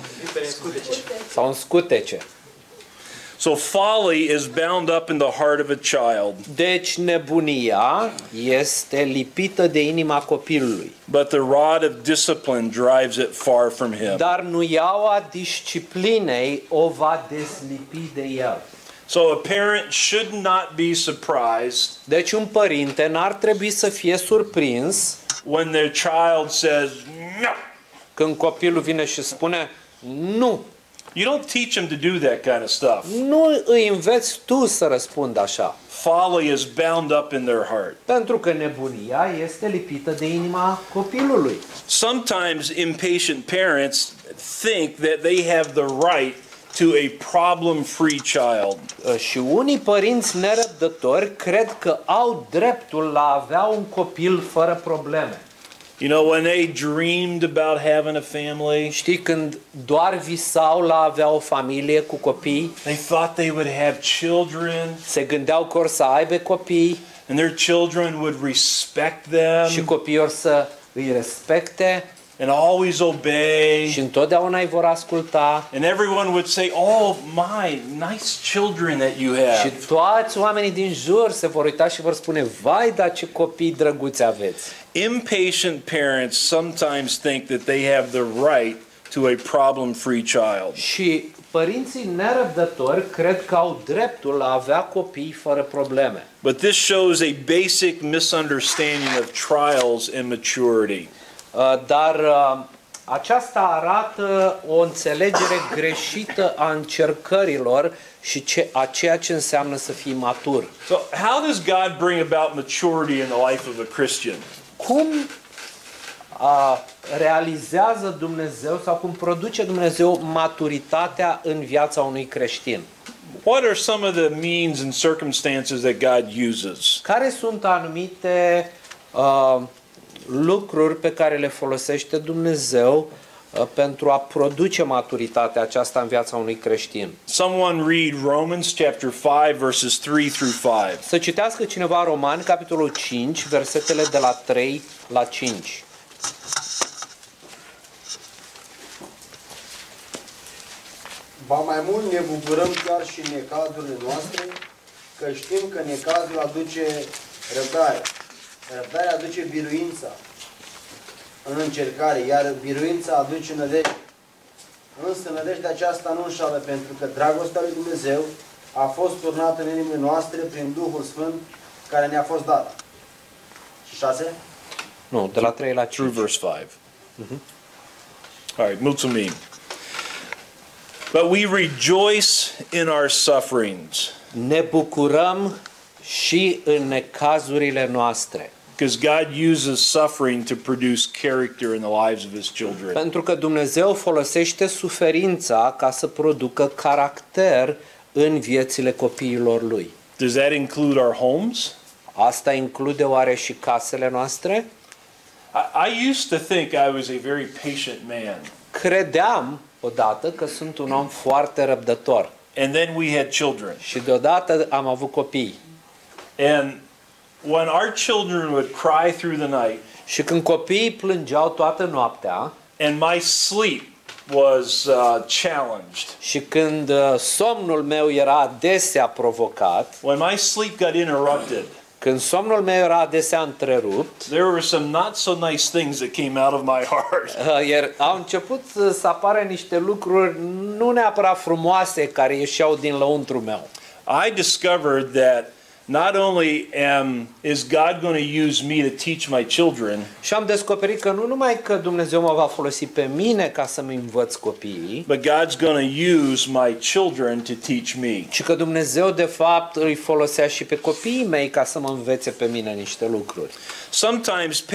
Speaker 1: sau în scutece.
Speaker 2: So folly is bound up in the heart of a child.
Speaker 1: Deci nebunia este lipită de inima copilului.
Speaker 2: But the rod of discipline drives it far from him.
Speaker 1: Dar nuiaua disciplinei o va deslipi de el.
Speaker 2: So a parent should not be surprised
Speaker 1: Deci un părinte n-ar trebui să fie surprins
Speaker 2: when their child says no.
Speaker 1: când copilul vine și spune nu.
Speaker 2: You don't teach them to do that kind of stuff.
Speaker 1: Nu îi înveți tu să răspundă așa.
Speaker 2: Folly is bound up in their heart.
Speaker 1: Pentru că nebunia este lipită de inima copilului.
Speaker 2: Sometimes impatient parents think that they have the right to a problem-free child.
Speaker 1: Și unii părinți nerăbdători cred că au dreptul la a avea un copil fără probleme.
Speaker 2: You know, when they dreamed about having a family,
Speaker 1: Știi, când doar visau la a avea o familie cu copii,
Speaker 2: they thought they would have children,
Speaker 1: se gândeau că or să aibă copii
Speaker 2: and their children would respect
Speaker 1: și
Speaker 2: them
Speaker 1: copiii or să îi respecte
Speaker 2: and always obey.
Speaker 1: și întotdeauna îi vor asculta.
Speaker 2: And everyone would say, "Oh my, nice children that you
Speaker 1: Și
Speaker 2: have."
Speaker 1: toți oamenii din jur se vor uita și vor spune, vai, dar ce copii drăguți aveți.
Speaker 2: Impatient parents sometimes think that they have the right to a problem-free child.
Speaker 1: Și părinții nerăbdători cred că au dreptul la a avea copii fără probleme.
Speaker 2: But this shows a basic misunderstanding of trials and maturity.
Speaker 1: Dar aceasta arată o înțelegere greșită a încercărilor și a ceea ce înseamnă să fii matur.
Speaker 2: So, how does God bring about maturity in the life of a Christian?
Speaker 1: Cum realizează Dumnezeu sau cum produce Dumnezeu maturitatea în viața unui creștin?
Speaker 2: What are some of the means and circumstances that God uses?
Speaker 1: Care sunt anumite lucruri pe care le folosește Dumnezeu pentru a produce maturitatea aceasta în viața unui creștin?
Speaker 2: Someone read Romans chapter 5 verses 3 through 5.
Speaker 1: Să citească cineva Romani, capitolul 5, versetele de la 3 la 5.
Speaker 9: Ba mai mult ne bucurăm chiar și în necazurile noastre, că știm că necazul aduce răbdare. Răbdarea aduce biruința în încercare, iar biruința aduce nădejde. Însă nădejdea aceasta nu înșală, pentru că dragostea lui Dumnezeu a fost turnată în inimile noastre prin Duhul Sfânt care ne-a fost dat. Și 6?
Speaker 1: Nu, de la 3 la 5.
Speaker 2: Through verse 5. All right, mulțumim. But we rejoice in our sufferings.
Speaker 1: Ne bucurăm și în necazurile noastre.
Speaker 2: Because God uses suffering to produce character in the lives of His children.
Speaker 1: Pentru că Dumnezeu folosește suferința ca să producă caracter în viețile copiilor Lui.
Speaker 2: Does that include our homes?
Speaker 1: Asta include oare și casele noastre?
Speaker 2: I used to think I was a very patient man.
Speaker 1: Credeam odată că sunt un om foarte răbdător.
Speaker 2: And then we had children.
Speaker 1: Și deodată am avut copii.
Speaker 2: And when our children would cry through the night,
Speaker 1: Și când copiii plângeau toată noaptea,
Speaker 2: and my sleep was challenged,
Speaker 1: și când somnul meu era adesea provocat,
Speaker 2: when my sleep got interrupted,
Speaker 1: când somnul meu era adesea întrerupt,
Speaker 2: there were some not so nice things that came out of my heart.
Speaker 1: iar au început să apară niște lucruri nu neapărat frumoase care ieșeau din lăuntru meu.
Speaker 2: I discovered that not only is God going to use me to teach my children,
Speaker 1: Și am descoperit că nu numai că Dumnezeu mă va folosi pe mine ca să-mi învăț copiii,
Speaker 2: but God's going to use my children to teach me.
Speaker 1: ci că Dumnezeu de fapt îi folosea și pe copiii mei ca să mă învețe pe mine niște lucruri.
Speaker 2: Sometimes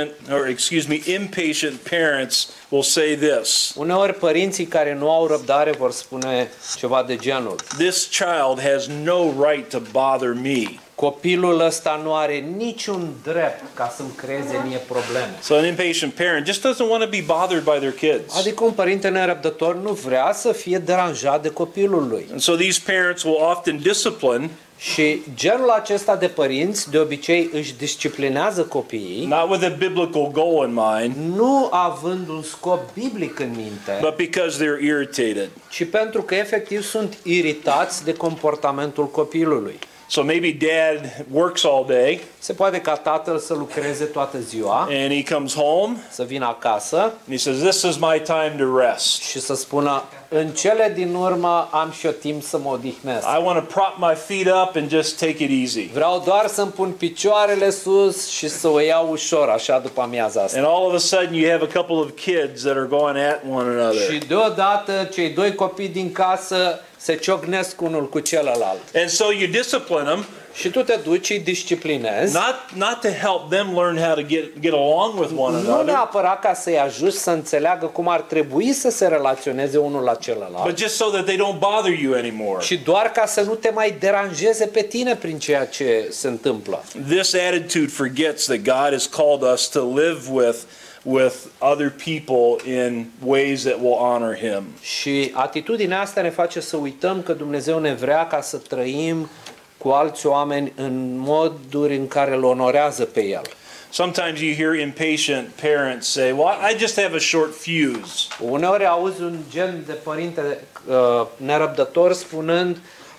Speaker 2: impatient parents will say this.
Speaker 1: Uneori părinții care nu au răbdare vor spune ceva de genul:
Speaker 2: This child has no right to bother me.
Speaker 1: copilul ăsta nu are niciun drept ca să-mi creeze mie probleme.
Speaker 2: So an impatient parent just doesn't want to be bothered by their kids.
Speaker 1: Adică un părinte nerăbdător nu vrea să fie deranjat de copilul lui.
Speaker 2: And so these parents will often discipline,
Speaker 1: Și genul acesta de părinți de obicei își disciplinează copiii,
Speaker 2: not with a biblical goal in mind,
Speaker 1: nu având un scop biblic în minte,
Speaker 2: but because they're irritated.
Speaker 1: ci pentru că efectiv sunt iritați de comportamentul copilului.
Speaker 2: So maybe dad works all day
Speaker 1: Se poate ca tatăl să lucreze toată ziua,
Speaker 2: and he comes home
Speaker 1: să vină acasă
Speaker 2: and he says, "This is my time to rest.
Speaker 1: și să spună: în cele din urmă am și eu timp să mă odihnesc.
Speaker 2: I want to prop my feet up and just take it easy."
Speaker 1: Vreau doar să-mi pun picioarele sus și să o iau ușor, așa după amiaza asta.
Speaker 2: And all of a sudden you have a couple of kids that are going at one another.
Speaker 1: Și deodată cei doi copii din casă se ciocnesc unul cu celălalt.
Speaker 2: And so you discipline them,
Speaker 1: Și tu te duci, îi disciplinezi,
Speaker 2: not to help them learn how to get along with one
Speaker 1: nu
Speaker 2: another,
Speaker 1: neapărat ca să-i ajuți să înțeleagă cum ar trebui să se relaționeze unul la
Speaker 2: but
Speaker 1: celălalt,
Speaker 2: just so that they don't bother you anymore.
Speaker 1: ci doar ca să nu te mai deranjeze pe tine prin ceea ce se întâmplă.
Speaker 2: This attitude forgets that God has called us to live with other people in ways that will honor Him.
Speaker 1: Și atitudinea asta ne face să uităm că Dumnezeu ne vrea ca să trăim cu alți oameni în moduri în care îl onorează pe El.
Speaker 2: Sometimes you hear impatient parents say, "Well, I just have a short fuse."
Speaker 1: Uneori auzi un gen de părinte nerăbdător spunând: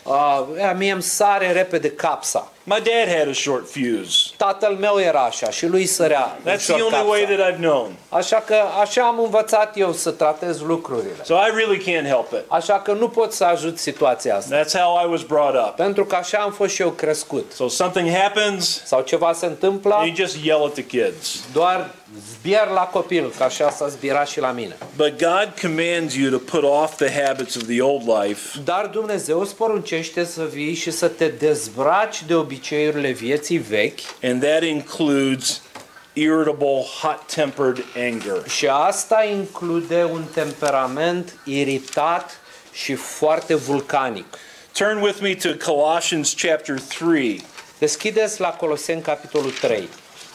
Speaker 1: mie îmi sare repede capsa.
Speaker 2: My dad had a short fuse.
Speaker 1: Tatăl meu era așa și lui sărea
Speaker 2: That's the
Speaker 1: ușor
Speaker 2: only way
Speaker 1: capsa.
Speaker 2: that I've known.
Speaker 1: Așa că așa am învățat eu să tratez lucrurile.
Speaker 2: So I really can't help it.
Speaker 1: Așa că nu pot să ajut situația asta.
Speaker 2: That's how I was brought up.
Speaker 1: Pentru că așa am fost și eu crescut.
Speaker 2: So something happens,
Speaker 1: Sau ceva se întâmplă,
Speaker 2: and you just yell at the kids.
Speaker 1: doar zbier la copil, că așa s-a zbierat și la mine.
Speaker 2: But God commands you to put off the habits of the old life
Speaker 1: Dar Dumnezeu îți poruncește să vii și să te dezbraci de obiceiurile vieții vechi,
Speaker 2: and that includes irritable, hot-tempered anger.
Speaker 1: și asta include un temperament iritat și foarte vulcanic.
Speaker 2: Turn with me to Colossians chapter 3.
Speaker 1: Deschideți la Coloseni capitolul 3.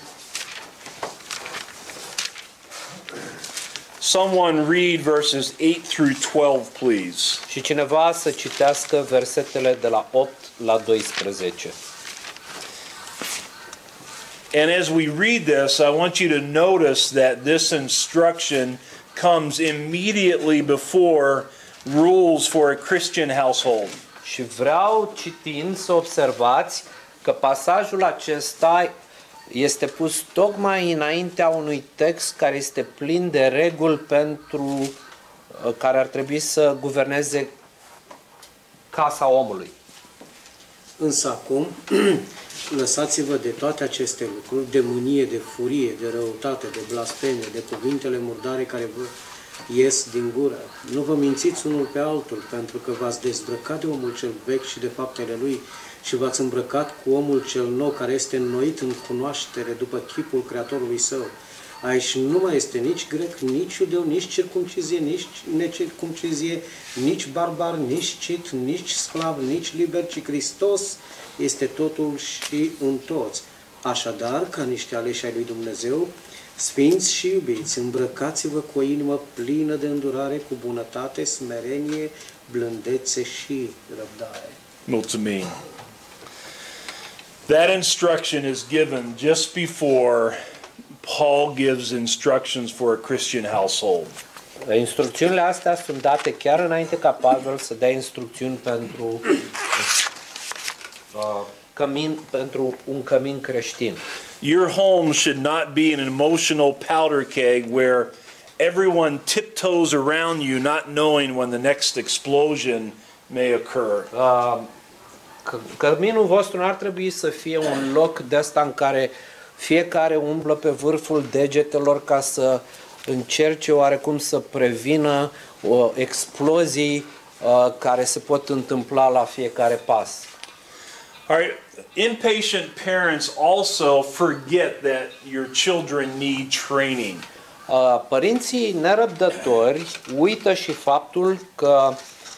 Speaker 2: Someone read verses 8 through 12, please.
Speaker 1: Și cineva să citească versetele de la 8 la 12.
Speaker 2: And as we read this, I want you to notice that this instruction comes immediately before rules for a Christian household.
Speaker 1: Și vreau, citind, să observați că pasajul acesta este pus tocmai înaintea unui text care este plin de reguli pentru care ar trebui să guverneze casa omului.
Speaker 7: Însă acum, lăsați-vă de toate aceste lucruri, de mânie, de furie, de răutate, de blasfemie, de cuvintele murdare care vă ies din gură. Nu vă mințiți unul pe altul, pentru că v-ați dezbrăcat de omul cel vechi și de faptele lui și v-ați îmbrăcat cu omul cel nou, care este înnoit în cunoaștere după chipul Creatorului său. Aici nu mai este nici grec, nici iudeu, nici circumcizie, nici necircumcizie, nici barbar, nici cit, nici sclav, nici liber, ci Hristos este totul și în toți. Așadar, ca niște aleși ai lui Dumnezeu, sfinți și iubiți, îmbrăcați-vă cu o inimă plină de îndurare, cu bunătate, smerenie, blândețe și răbdare.
Speaker 2: Mulțumim. That instruction is given just before Paul gives instructions for a Christian household.
Speaker 1: Instrucțiunile astea sunt date chiar înainte ca Pavel să dea instrucțiuni pentru pentru un cămin creștin.
Speaker 2: Your home should not be an emotional powder keg where everyone tiptoes around you, not knowing when the next explosion may occur.
Speaker 1: Căminul vostru n-ar trebui să fie un loc de ăsta în care fiecare umblă pe vârful degetelor ca să încerce oarecum să prevină explozii care se pot întâmpla la fiecare pas.
Speaker 2: All right, impatient parents also forget that your children need training.
Speaker 1: Părinții nerăbdători uită și faptul că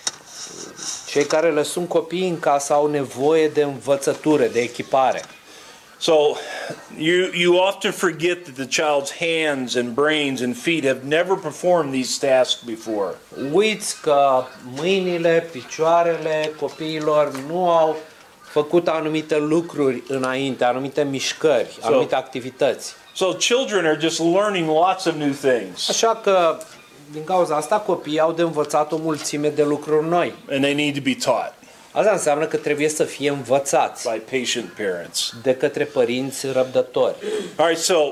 Speaker 1: cei care le sunt copii în casă au nevoie de învățătură, de echipare.
Speaker 2: So you often forget that the child's hands and brains and feet have never performed these tasks before.
Speaker 1: Uiți că mâinile, picioarele copiilor nu au făcut anumite lucruri înainte, anumite mișcări, anumite activități.
Speaker 2: So children are just learning lots of new things.
Speaker 1: Așa că din cauza asta copiii au de învățat o mulțime de lucruri noi.
Speaker 2: And they need to be taught
Speaker 1: Asta înseamnă că trebuie să fie învățați
Speaker 2: by patient parents.
Speaker 1: de către părinți răbdători.
Speaker 2: All right, so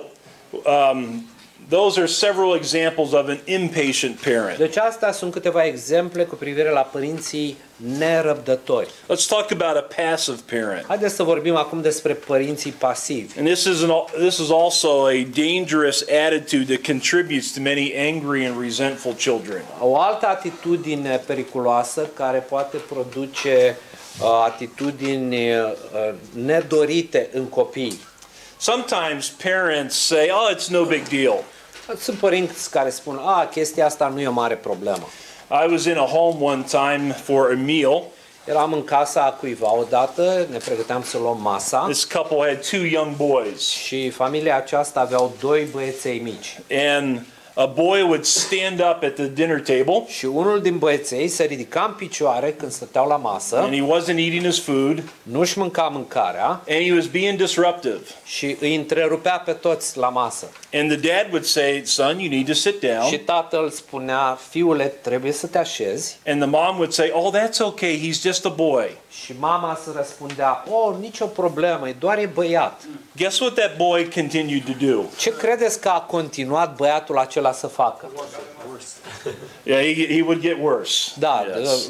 Speaker 2: those are several examples of an impatient parent.
Speaker 1: Deci astea sunt câteva exemple cu privire la părinții nerăbdători.
Speaker 2: Let's talk about a passive parent.
Speaker 1: Haideți să vorbim acum despre părinții pasivi.
Speaker 2: And this is also a dangerous attitude that contributes to many angry and resentful children.
Speaker 1: O altă atitudine periculoasă care poate produce atitudini nedorite în copii.
Speaker 2: Sometimes parents say, "Oh, it's no big deal."
Speaker 1: Sunt părinți care spun, chestia asta nu e o mare problemă.
Speaker 2: I was in a home one time for a meal.
Speaker 1: Eram în casa cuiva odată, ne pregăteam să luăm masa.
Speaker 2: This couple had two young boys.
Speaker 1: Și familia aceasta aveau doi băieței mici.
Speaker 2: And a boy would stand up at the dinner table.
Speaker 1: Și unul din băieței se ridica în picioare când stăteau la masă.
Speaker 2: And he wasn't eating his food.
Speaker 1: Nu-și mânca mâncarea.
Speaker 2: And he was being disruptive.
Speaker 1: Și îi întrerupea pe toți la masă.
Speaker 2: And the dad would say, "Son, you need to sit down."
Speaker 1: Și tatăl spunea, fiule, trebuie să te așezi.
Speaker 2: And the mom would say, "Oh, that's okay. He's just a boy."
Speaker 1: Și mama se răspundea, nicio problemă, doar e băiat.
Speaker 2: Guess what that boy continued to do?
Speaker 1: Ce credeți că a continuat băiatul acela să facă?
Speaker 2: Yeah, he would get worse.
Speaker 1: Da,
Speaker 2: Yes.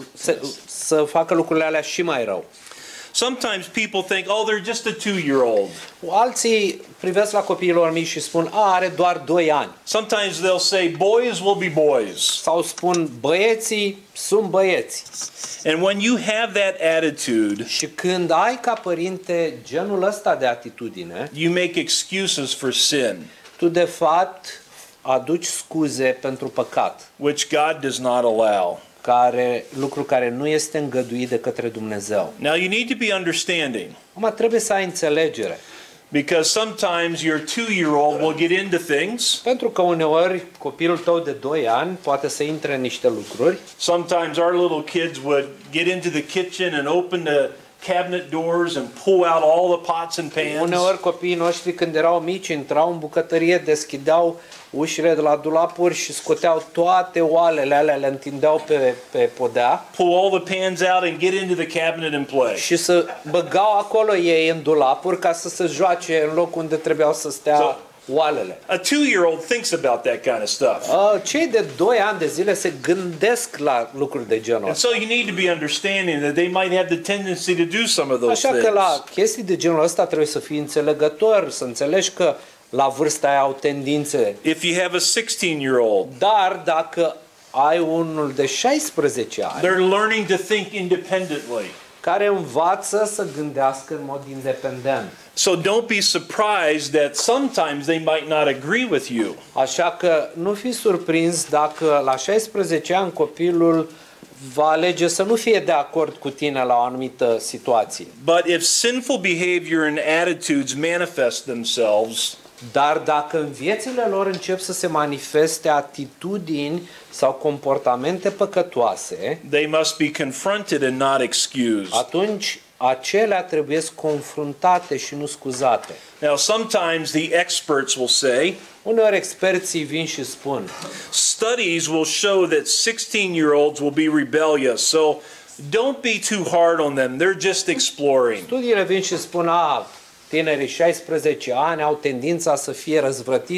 Speaker 1: să facă lucrurile alea și mai rău.
Speaker 2: Sometimes people think, "Oh, they're just a 2-year-old."
Speaker 1: Alții privesc la copiilor mici și spun, are doar 2 ani.
Speaker 2: Sometimes they'll say, "Boys will be boys."
Speaker 1: Sau spun, băieții sunt băieți.
Speaker 2: And when you have that attitude,
Speaker 1: Și când ai ca părinte genul ăsta de atitudine,
Speaker 2: you make excuses for sin,
Speaker 1: tu de fapt aduci scuze pentru păcat,
Speaker 2: which God does not allow.
Speaker 1: lucru care nu este îngăduit de către Dumnezeu.
Speaker 2: Now you need to be understanding,
Speaker 1: Acum trebuie să ai înțelegere.
Speaker 2: because sometimes your 2-year-old will get into things.
Speaker 1: Pentru că uneori copilul tău de 2 ani poate să intre în niște lucruri.
Speaker 2: Sometimes our little kids would get into the kitchen and open the cabinet doors and pull out all the pots and pans.
Speaker 1: Uneori copiii noștri când erau mici intrau în bucătărie, deschideau ușile de la dulapuri și scoteau toate oalele alea, le întindeau pe podea.
Speaker 2: Pull all the pans out and get into the cabinet and play.
Speaker 1: Și să băgau acolo ei în dulapuri ca să se joace în locul unde trebuiau să stea oalele.
Speaker 2: A 2-year-old thinks about that kind of stuff.
Speaker 1: Cei de 2 ani de zile se gândesc la lucruri de genul
Speaker 2: And
Speaker 1: ăsta.
Speaker 2: so you need to be understanding that they might have the tendency to do some of those
Speaker 1: Așa că la
Speaker 2: things.
Speaker 1: chestii de genul ăsta trebuie să fii înțelegător, să înțelegi că la vârsta aia au tendințe.
Speaker 2: If you have a 16-year-old,
Speaker 1: Dar dacă ai unul de 16 ani
Speaker 2: they're learning to think independently.
Speaker 1: care învață să gândească în mod independent.
Speaker 2: So don't be surprised that sometimes they might not agree with you.
Speaker 1: Așa că nu fi surprins dacă la 16 ani copilul va alege să nu fie de acord cu tine la o anumită situație.
Speaker 2: But if sinful behavior and attitudes manifest themselves,
Speaker 1: Dar dacă în viețile lor încep să se manifeste atitudini sau comportamente păcătoase,
Speaker 2: they must be confronted and not excused.
Speaker 1: atunci acelea trebuie confruntate și nu scuzate.
Speaker 2: Now, sometimes the experts will say,
Speaker 1: Uneori experții vin și spun,
Speaker 2: studies will show that 16-year-olds will be rebellious, so don't be too hard on them. They're just exploring.
Speaker 1: studiile vin și spun, tinerii 16 ani au tendința să fie răzvrătiți,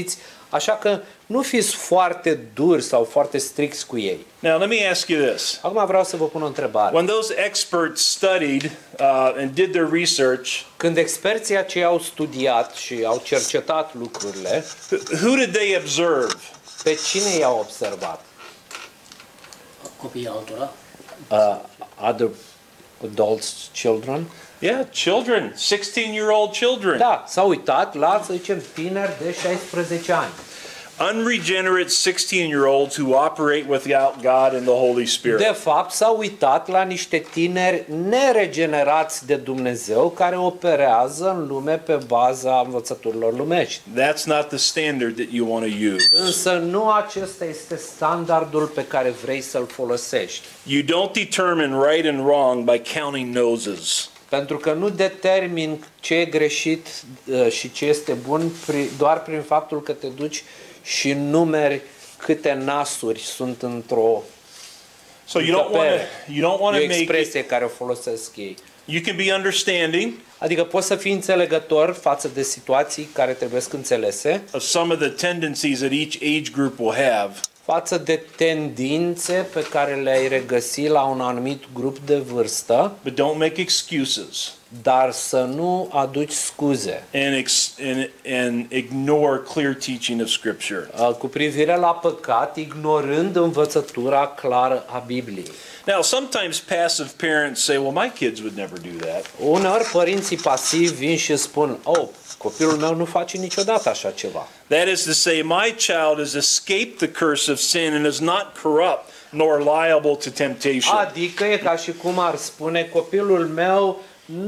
Speaker 1: Așa că nu fiți foarte duri sau foarte stricți cu ei.
Speaker 2: Now, let me ask you this.
Speaker 1: Acum vreau să vă pun o întrebare.
Speaker 2: When those experts studied and did their research,
Speaker 1: Când experții aceia au studiat și au cercetat lucrurile,
Speaker 2: who did they observe?
Speaker 1: pe cine i-au observat?
Speaker 7: Copiii altora.
Speaker 1: Other adults, children?
Speaker 2: Yeah, children, 16-year-old children.
Speaker 1: Da, s-au uitat la, să zicem, tineri de 16 ani.
Speaker 2: Unregenerate 16-year-olds who operate without God and the Holy Spirit.
Speaker 1: De fapt, s-au uitat la niște tineri neregenerați de Dumnezeu care operează în lume pe baza învățăturilor lumești.
Speaker 2: That's not the standard that you want to use.
Speaker 1: Însă nu acesta este standardul pe care vrei să-l folosești.
Speaker 2: You don't determine right and wrong by counting noses.
Speaker 1: Pentru că nu determin ce e greșit și ce este bun doar prin faptul că te duci și numeri câte nasuri sunt într-o
Speaker 2: So you don't want
Speaker 1: e o
Speaker 2: to make
Speaker 1: expresie care o folosesc ei.
Speaker 2: you can be understanding
Speaker 1: Adică poți să fii înțelegător față de situații care trebuie să înțelese,
Speaker 2: of some of the tendencies that each age group will have.
Speaker 1: față de tendințe pe care le-ai regăsi la un anumit grup de vârstă,
Speaker 2: But don't make excuses
Speaker 1: dar să nu aduci scuze
Speaker 2: and ignore clear teaching of Scripture.
Speaker 1: cu privire la păcat, ignorând învățătura clară a Bibliei.
Speaker 2: Now, sometimes passive parents say, well, my kids would never do that.
Speaker 1: Uneori părinții pasivi vin și spun, copilul meu nu face niciodată așa ceva.
Speaker 2: That is to say, my child has escaped the curse of sin and is not corrupt nor liable to temptation.
Speaker 1: Adică e ca și cum ar spune, copilul meu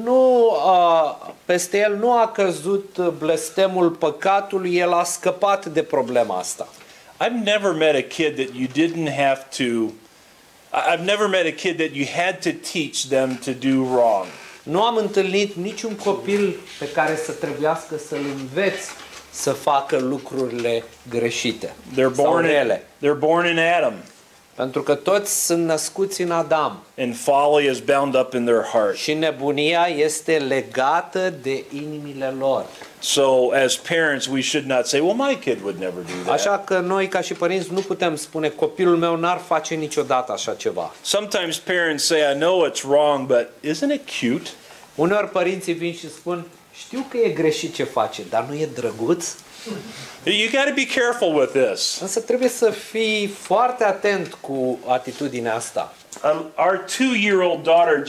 Speaker 1: peste el nu a căzut blestemul păcatului, el a scăpat de problema asta.
Speaker 2: I've never met a kid that you didn't have to I've never met a kid that you had to teach them to do wrong.
Speaker 1: Nu am întâlnit niciun copil pe care să trebuiască să-l înveți să facă lucrurile greșite sau rele.
Speaker 2: They're born in Adam.
Speaker 1: Pentru că toți sunt născuți în Adam.
Speaker 2: And folly is bound up in their heart.
Speaker 1: Și nebunia este legată de inimile lor.
Speaker 2: So as parents we should not say, well, my kid would never do that.
Speaker 1: Așa că noi ca și părinți nu putem spune copilul meu n-ar face niciodată așa ceva.
Speaker 2: Sometimes parents say, I know it's wrong, but isn't it cute?
Speaker 1: Uneori părinții vin și spun, știu că e greșit ce face, dar nu e drăguț?
Speaker 2: You got to be careful with this.
Speaker 1: Însă trebuie să fii foarte atent cu atitudinea asta.
Speaker 2: Our 2-year-old daughter,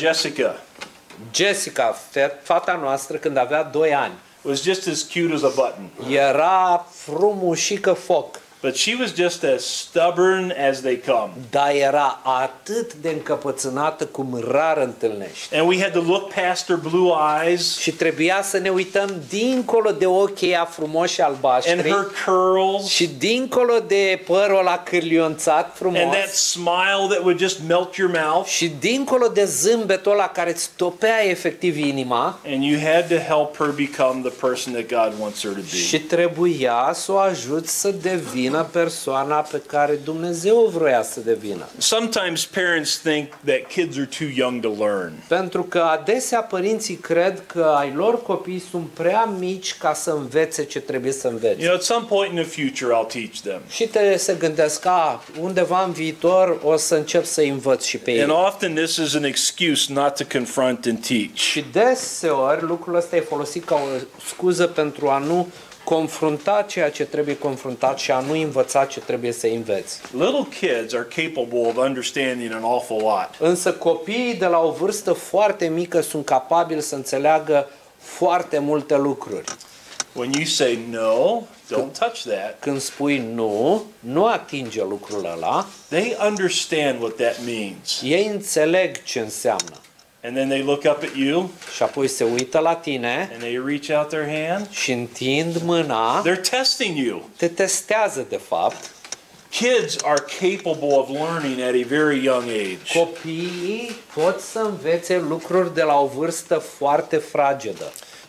Speaker 2: Jessica,
Speaker 1: fata noastră, când avea 2 ani,
Speaker 2: was just as cute as a button.
Speaker 1: era frumușică foc.
Speaker 2: But she was just as stubborn as they come.
Speaker 1: Dar era atât de încăpățânată cum rar întâlnești.
Speaker 2: And we had to look past her blue eyes
Speaker 1: Și trebuia să ne uităm dincolo de ochii ea frumoși albaștri.
Speaker 2: and her curls
Speaker 1: Și dincolo de părul ăla cârlionțat frumos.
Speaker 2: and that smile that would just melt your mouth.
Speaker 1: Și dincolo de zâmbetul ăla care îți topea efectiv inima.
Speaker 2: And you had to help her become the person that God wants her to be.
Speaker 1: Și trebuia să o ajuți să devină persoana pe care Dumnezeu vroia să devină.
Speaker 2: Sometimes parents think that kids are too young to learn.
Speaker 1: Pentru că adesea părinții cred că ai lor copii sunt prea mici ca să învețe ce trebuie să învețe.
Speaker 2: You know, at some point in the future I'll teach them.
Speaker 1: Și se gândesc, undeva în viitor o să încep să învăț și pe ei.
Speaker 2: And often this is an excuse not to confront and teach.
Speaker 1: Și deseori lucrul ăsta e folosit ca o scuză pentru a nu confrunta ceea ce trebuie confruntat și a nu învăța ce trebuie să înveți.
Speaker 2: Little kids are capable of understanding an awful lot.
Speaker 1: Însă copiii de la o vârstă foarte mică sunt capabili să înțeleagă foarte multe lucruri.
Speaker 2: When you say no, don't touch that,
Speaker 1: Când spui nu atinge lucrul ăla,
Speaker 2: they understand what that means.
Speaker 1: ei înțeleg ce înseamnă.
Speaker 2: And then they look up at you
Speaker 1: Și apoi se uită la tine
Speaker 2: and they reach out their hand.
Speaker 1: și întind mâna,
Speaker 2: They're testing you.
Speaker 1: te testează de fapt.
Speaker 2: Kids are capable of learning at a very young age.
Speaker 1: Copiii pot să învețe lucruri de la o vârstă foarte fragedă.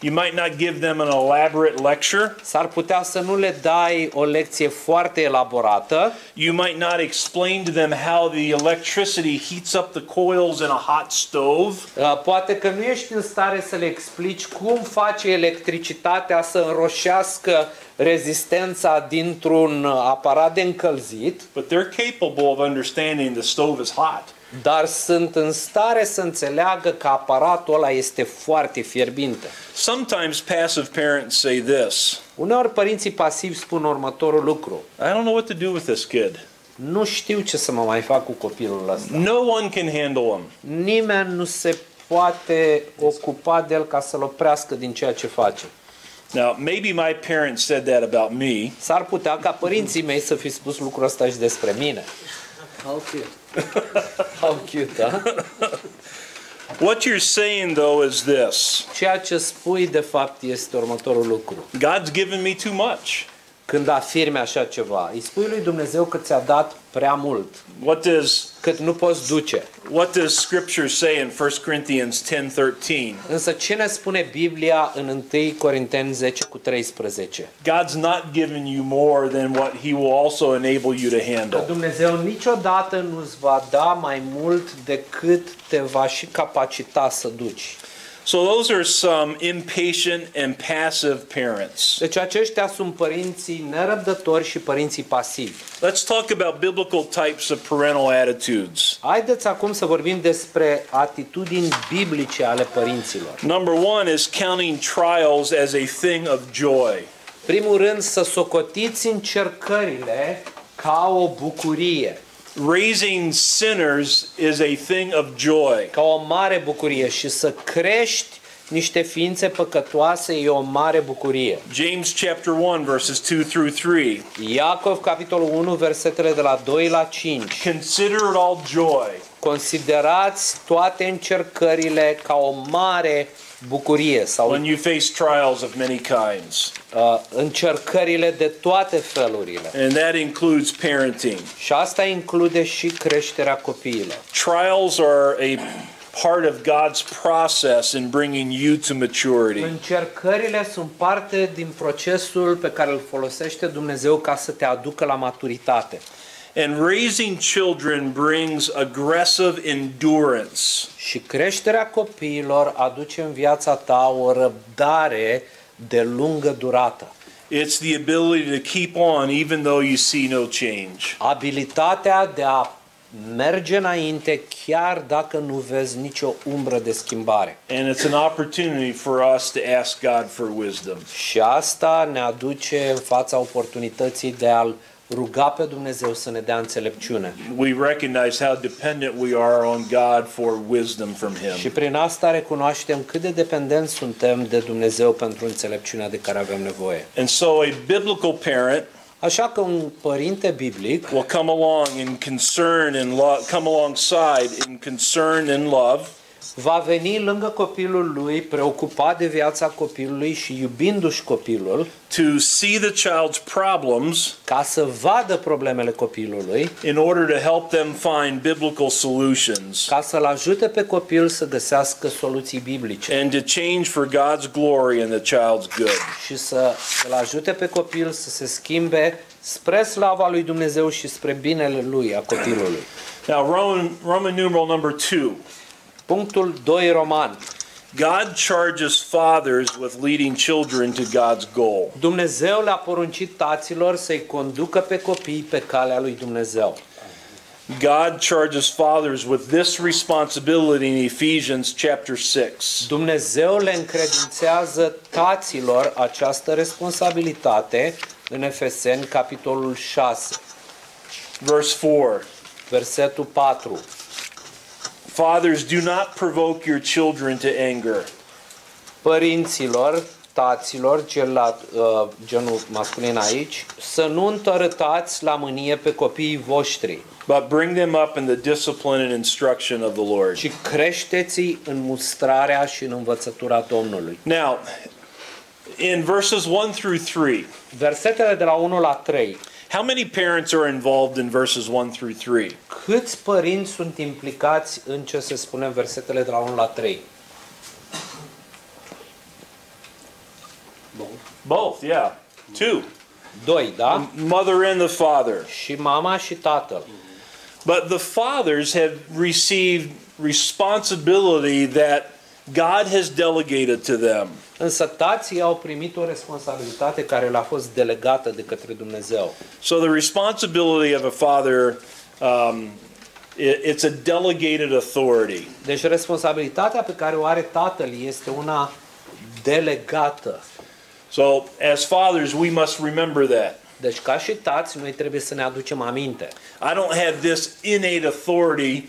Speaker 2: You might not give them an elaborate lecture.
Speaker 1: S-ar putea să nu le dai o lecție foarte elaborată.
Speaker 2: You might not explain to them how the electricity heats up the coils in a hot stove.
Speaker 1: Poate că nu ești în stare să le explici cum face electricitatea să înroșească rezistența dintr-un aparat de încălzit,
Speaker 2: But they're capable of understanding the stove is hot.
Speaker 1: dar sunt în stare să înțeleagă că aparatul ăla este foarte fierbinte.
Speaker 2: Sometimes passive parents say this:
Speaker 1: Uneori părinții pasivi spun următorul lucru:
Speaker 2: I don't know what to do with this kid.
Speaker 1: nu știu ce să mă mai fac cu copilul ăsta.
Speaker 2: No one can handle him.
Speaker 1: Nimeni nu se poate ocupa de el ca să-l oprească din ceea ce face.
Speaker 2: Now, maybe my parents said that about me,
Speaker 1: S-ar putea ca părinții mei să fi spus lucrul ăsta și despre mine.
Speaker 7: How cute.
Speaker 1: How cute, da?
Speaker 2: What you're saying, though, is this:
Speaker 1: Ceea ce spui, de fapt, este următorul lucru.
Speaker 2: God's given me too much.
Speaker 1: Când afirmi așa ceva, îi spui lui Dumnezeu că ți-a dat prea mult, cât nu poți duce.
Speaker 2: What does Scripture say in 1 Corinthians 10:13?
Speaker 1: Însă ce ne spune Biblia în 1 Corinteni 10:13?
Speaker 2: God's not given you more than what He will also enable you to
Speaker 1: Că
Speaker 2: handle.
Speaker 1: Dumnezeu niciodată nu-ți va da mai mult decât te va și capacita să duci.
Speaker 2: So those are some impatient and passive parents.
Speaker 1: Deci aceștia sunt părinții nerăbdători și părinții pasivi.
Speaker 2: Let's talk about biblical types of parental attitudes.
Speaker 1: Haideți acum să vorbim despre atitudini biblice ale părinților.
Speaker 2: Number one is counting trials as a thing of joy.
Speaker 1: Primul rând, să socotiți încercările ca o bucurie,
Speaker 2: Raising sinners is a thing of joy.
Speaker 1: ca o mare bucurie, și să crești niște ființe păcătoase e o mare bucurie.
Speaker 2: James chapter 1 verses 2 through 3.
Speaker 1: Iacov, capitolul 1, versetele de la 2 la 5.
Speaker 2: Consider it all joy
Speaker 1: Considerați toate încercările ca o mare bucurie sau
Speaker 2: when you face trials of many kinds.
Speaker 1: încercările de toate felurile.
Speaker 2: And that includes parenting.
Speaker 1: Și asta include și creșterea copiilor.
Speaker 2: Trials are a part of God's process in bringing you to maturity.
Speaker 1: Încercările sunt parte din procesul pe care îl folosește Dumnezeu ca să te aducă la maturitate.
Speaker 2: And raising children brings aggressive endurance.
Speaker 1: Și creșterea copiilor aduce în viața ta o răbdare de lungă durată.
Speaker 2: It's the ability to keep on even though you see no change.
Speaker 1: Abilitatea de a merge înainte chiar dacă nu vezi nicio umbră de schimbare.
Speaker 2: And it's an opportunity for us to ask God for wisdom.
Speaker 1: Și asta ne aduce în fața oportunității de a-L ruga pe Dumnezeu să ne dea înțelepciune.
Speaker 2: We recognize how dependent we are on God for wisdom from
Speaker 1: Și
Speaker 2: Him.
Speaker 1: prin asta recunoaștem cât de dependenți suntem de Dumnezeu pentru înțelepciunea de care avem nevoie.
Speaker 2: And so a biblical parent
Speaker 1: Așa că un părinte biblic
Speaker 2: will come along in concern and love, come alongside in concern and love,
Speaker 1: va veni lângă copilul lui, preocupat de viața copilului și iubindu-și copilul,
Speaker 2: to see the child's problems
Speaker 1: ca să vadă problemele copilului,
Speaker 2: in order to help them find biblical solutions
Speaker 1: ca să-l ajute pe copil să găsească soluții biblice
Speaker 2: and to change for God's glory and the child's good.
Speaker 1: și să îl ajute pe copil să se schimbe spre slava lui Dumnezeu și spre binele lui, a copilului.
Speaker 2: Now Roman numeral number 2.
Speaker 1: Punctul 2 roman.
Speaker 2: God charges fathers with leading children to God's goal.
Speaker 1: Dumnezeu le-a poruncit taților să-i conducă pe copii pe calea lui Dumnezeu.
Speaker 2: God charges fathers with this responsibility in Ephesians chapter 6.
Speaker 1: Dumnezeu le încredințează taților această responsabilitate în Efeseni, capitolul 6,
Speaker 2: Verse 4.
Speaker 1: versetul 4.
Speaker 2: Fathers, do not provoke your children to anger.
Speaker 1: Părinților, taților, genul masculin aici, să nu întărâtați la mânie pe copiii voștri,
Speaker 2: But bring them up in the discipline and instruction of the Lord.
Speaker 1: ci creșteți-i în mustrarea și în învățătura Domnului.
Speaker 2: Now, in verses 1 through 3,
Speaker 1: Versetele de la 1 la 3.
Speaker 2: how many parents are involved in verses 1 through 3?
Speaker 1: Câți părinți sunt implicați în ce se spune în versetele de la 1 la 3?
Speaker 2: Both, yeah. Two.
Speaker 1: Doi, da?
Speaker 2: Mother and the father.
Speaker 1: Și mama și tatăl.
Speaker 2: But the fathers have received responsibility that God has delegated to them.
Speaker 1: Însă tații au primit o responsabilitate care le-a fost delegată de către Dumnezeu.
Speaker 2: So the responsibility of a father, it's a delegated authority.
Speaker 1: Deci responsabilitatea pe care o are tatăl este una delegată.
Speaker 2: So as fathers, we must remember that.
Speaker 1: Deci ca și tați, noi trebuie să ne aducem aminte.
Speaker 2: I don't have this innate authority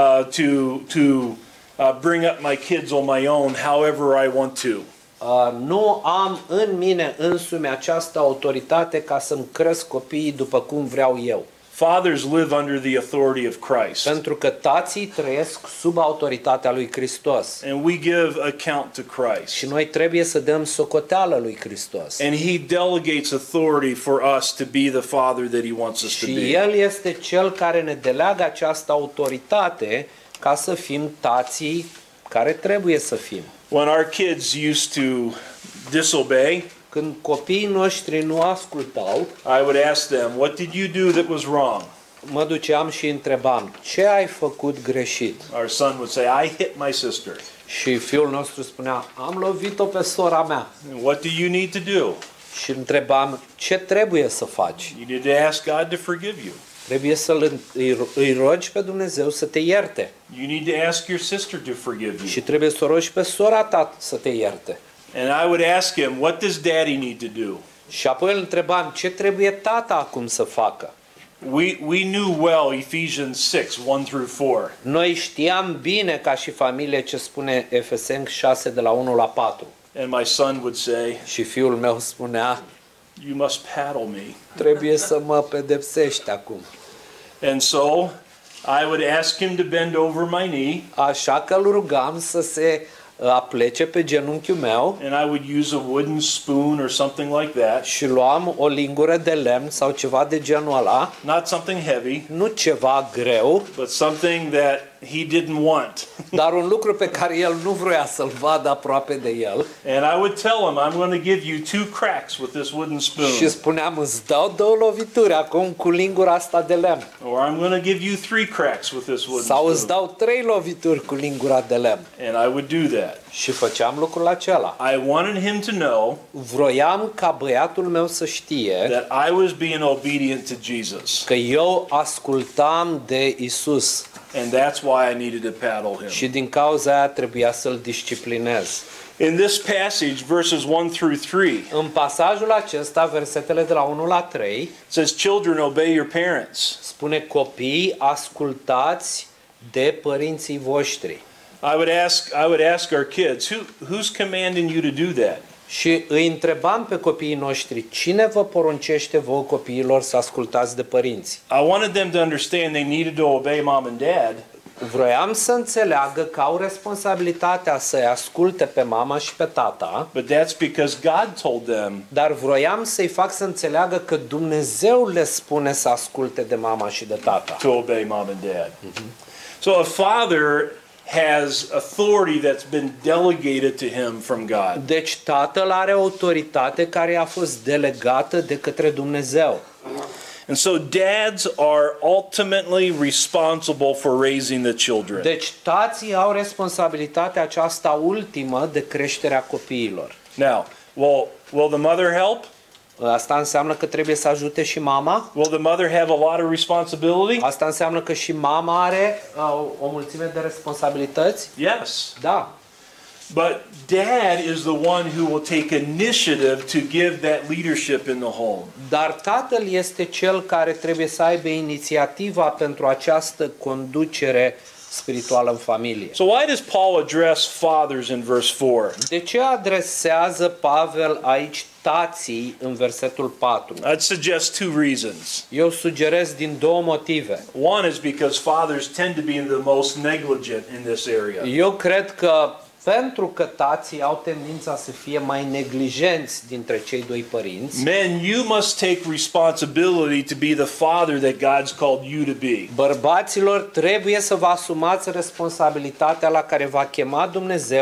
Speaker 2: to bring up my kids on my own however I want to.
Speaker 1: Nu am în mine însumi această autoritate ca să-mi cresc copiii după cum vreau eu.
Speaker 2: Fathers live under the authority of Christ.
Speaker 1: Pentru că tații trăiesc sub autoritatea lui Hristos.
Speaker 2: And we give account to Christ.
Speaker 1: Și noi trebuie să dăm socoteală lui Hristos.
Speaker 2: And he delegates authority for us to be the father that he wants us to
Speaker 1: Și
Speaker 2: be.
Speaker 1: El este Cel care ne deleagă această autoritate ca să fim tații care trebuie să fim.
Speaker 2: When our kids used to disobey,
Speaker 1: Când copiii noștri nu ascultau,
Speaker 2: I would ask them, what did you do that was wrong?
Speaker 1: mă duceam și întrebam, ce ai făcut greșit?
Speaker 2: Our son would say, I hit my sister.
Speaker 1: Și fiul nostru spunea, am lovit-o pe sora mea.
Speaker 2: And what do you need to do?
Speaker 1: Și întrebam, ce trebuie să faci?
Speaker 2: You need to ask God to forgive you.
Speaker 1: Trebuie să îi rogi pe Dumnezeu să te ierte.
Speaker 2: You need to ask your sister to forgive you.
Speaker 1: Și trebuie să o rogi pe sora ta să te ierte.
Speaker 2: And I would ask him, what does daddy need to do?
Speaker 1: Și apoi îl întrebam, ce trebuie tata acum să facă?
Speaker 2: We knew well Ephesians 6, 1 through 4.
Speaker 1: Noi știam bine ca și familie ce spune Efeseni 6 de la 1 la 4.
Speaker 2: And my son would say,
Speaker 1: Și fiul meu spunea,
Speaker 2: you must paddle me.
Speaker 1: trebuie să mă pedepsești acum.
Speaker 2: And so I would ask him to bend over my knee.
Speaker 1: Așa că îl rugam să se aplece pe genunchiul meu
Speaker 2: And I would use a wooden spoon or something like that.
Speaker 1: și luam o lingură de lemn sau ceva de genul ăla,
Speaker 2: Not something heavy,
Speaker 1: nu ceva greu,
Speaker 2: but something that he didn't want.
Speaker 1: dar un lucru pe care el nu vrea să-l vadă aproape de el.
Speaker 2: And I would tell him, I'm going to give you 2 cracks with this wooden spoon.
Speaker 1: Și spuneam, îți dau 2 lovituri acum cu lingura asta de lemn.
Speaker 2: Or I'm going to give you 3 cracks with this wooden
Speaker 1: Sau îți
Speaker 2: spoon.
Speaker 1: dau 3 lovituri cu lingura de lemn.
Speaker 2: And I would do that.
Speaker 1: Și făceam lucrul acela.
Speaker 2: I wanted him to know
Speaker 1: Vroiam ca băiatul meu să știe
Speaker 2: that I was being obedient to Jesus.
Speaker 1: că eu ascultam de Isus
Speaker 2: And that's why I needed to paddle him.
Speaker 1: și din cauza aia trebuia să-l disciplinez.
Speaker 2: In this passage, verses 1 through 3,
Speaker 1: În pasajul acesta, versetele de la 1 la 3,
Speaker 2: it says, children, obey your parents.
Speaker 1: spune copii, ascultați de părinții voștri.
Speaker 2: I would ask our kids, who's commanding you to do that?
Speaker 1: Și îi întrebam pe copiii noștri, cine vă poruncește vouă copiilor să ascultați de părinți?
Speaker 2: I wanted them to understand they needed to obey mom and dad,
Speaker 1: Vroiam să înțeleagă că au responsabilitatea să-i asculte pe mama și pe tata,
Speaker 2: but that's because God told them
Speaker 1: dar vroiam să-i fac să înțeleagă că Dumnezeu le spune să asculte de mama și de tata.
Speaker 2: to obey mom and dad. So a father has authority that's been delegated to him from God.
Speaker 1: Deci tatăl are autoritate care a fost delegată de către Dumnezeu.
Speaker 2: And so dads are ultimately responsible for raising the children.
Speaker 1: Deci tații au responsabilitatea aceasta ultimă de creșterea copiilor.
Speaker 2: Now, will the mother help?
Speaker 1: Asta înseamnă că trebuie să ajute și mama?
Speaker 2: Will the mother have a lot of responsibility?
Speaker 1: Asta înseamnă că și mama are o mulțime de responsabilități?
Speaker 2: Yes.
Speaker 1: Da.
Speaker 2: But dad is the one who will take initiative to give that leadership in the home.
Speaker 1: Dar tatăl este cel care trebuie să aibă inițiativa pentru această conducere spirituală în familie.
Speaker 2: So why does Paul address fathers in verse 4?
Speaker 1: De ce adresează Pavel aici tații în versetul 4?
Speaker 2: I'd suggest 2 reasons.
Speaker 1: Eu sugerez din 2 motive.
Speaker 2: One is because fathers tend to be the most negligent in this area.
Speaker 1: Eu cred că pentru că tații au tendința să fie mai neglijenți dintre cei 2 părinți,
Speaker 2: Men, you must take responsibility to be the father that God's called you to be.
Speaker 1: bărbaților trebuie să vă asumați responsabilitatea la care v-a chemat Dumnezeu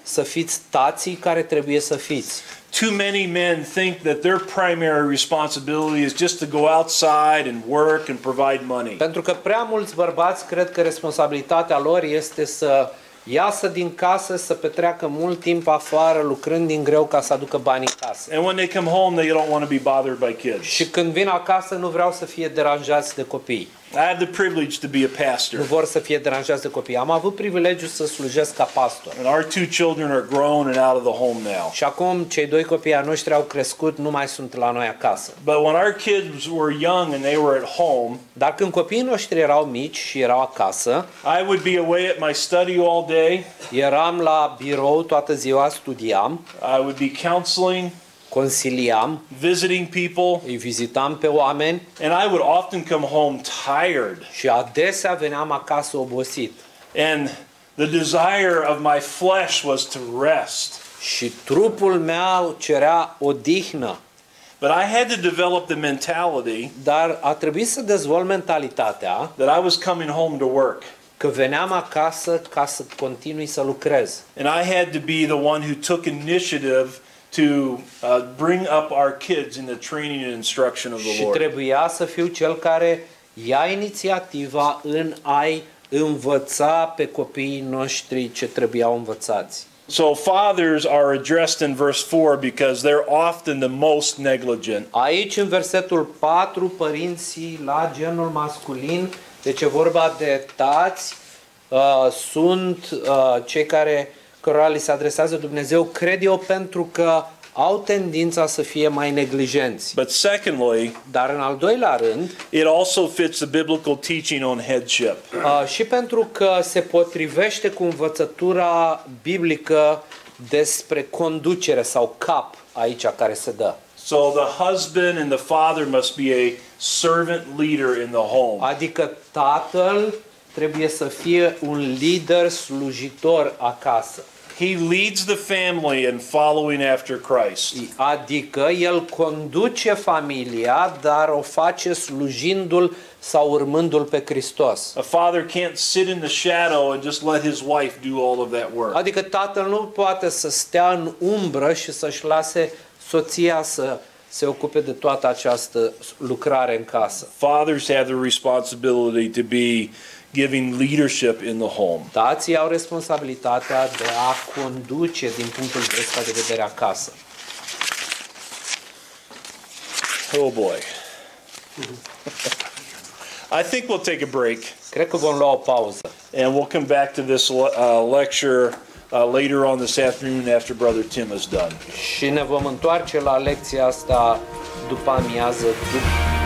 Speaker 1: să fiți tații care trebuie să fiți.
Speaker 2: Too many men think that their primary responsibility is just to go outside and work and provide money.
Speaker 1: Pentru că prea mulți bărbați cred că responsabilitatea lor este să iasă din casă, să petreacă mult timp afară, lucrând din greu ca să aducă bani în casă.
Speaker 2: And when they come home, they don't want to be bothered by kids.
Speaker 1: Și când vin acasă nu vreau să fie deranjați de copii.
Speaker 2: I have the privilege to be a
Speaker 1: Nu
Speaker 2: pastor.
Speaker 1: vor să fie deranjați de copii. Am avut privilegiul să slujesc ca pastor.
Speaker 2: And our two children are grown and out of the home now.
Speaker 1: Și acum cei doi copii ai noștri au crescut, nu mai sunt la noi acasă.
Speaker 2: But when our kids were young and they were at home,
Speaker 1: Dar când copiii noștri erau mici și erau acasă,
Speaker 2: I would be away at my study all day.
Speaker 1: eram la birou toată ziua, studiam,
Speaker 2: I would be counseling,
Speaker 1: consiliam,
Speaker 2: visiting people,
Speaker 1: îi vizitam pe oameni
Speaker 2: and I would often come home tired.
Speaker 1: și adesea veneam acasă obosit.
Speaker 2: And the desire of my flesh was to rest.
Speaker 1: Și trupul meu cerea odihnă.
Speaker 2: But I had to develop the mentality
Speaker 1: Dar a trebuit să dezvolt mentalitatea
Speaker 2: that I was coming home to work.
Speaker 1: că veneam acasă ca să continui să lucrez.
Speaker 2: And I had to be the one who took initiative to bring up our kids in the training and instruction of the
Speaker 1: Și
Speaker 2: Lord.
Speaker 1: trebuia să fiu cel care ia inițiativa în a-i învăța pe copiii noștri ce trebuiau învățați.
Speaker 2: So fathers are addressed in verse 4 because they're often the most negligent.
Speaker 1: Aici, în versetul 4, părinții la genul masculin, deci e vorba de tați, sunt cei cărora li se adresează Dumnezeu, cred eu, pentru că au tendința să fie mai neglijenți.
Speaker 2: But secondly,
Speaker 1: Dar în al doilea rând,
Speaker 2: it also fits the biblical teaching on headship.
Speaker 1: și pentru că se potrivește cu învățătura biblică despre conducere sau cap aici care se dă.
Speaker 2: So the husband and the father must be a servant leader in the home.
Speaker 1: Adică tatăl trebuie să fie un lider slujitor acasă.
Speaker 2: He leads the family in following after Christ.
Speaker 1: Adică el conduce familia, dar o face slujindu-l sau urmându-l pe Hristos.
Speaker 2: A father can't sit in the shadow and just let his wife do all of that work.
Speaker 1: Adică tatăl nu poate să stea în umbră și să-și lase soția să se ocupe de toată această lucrare în casă.
Speaker 2: Fathers have the responsibility to be giving leadership in the home.
Speaker 1: Tații au responsabilitatea de a conduce din punctul ăsta de vedere acasă.
Speaker 2: Oh boy. I think we'll take a break
Speaker 1: Cred că vom lua o pauză.
Speaker 2: and we'll come back to this lecture later on this afternoon after Brother Tim is done.
Speaker 1: Și ne vom întoarce la lecția asta după amiază, după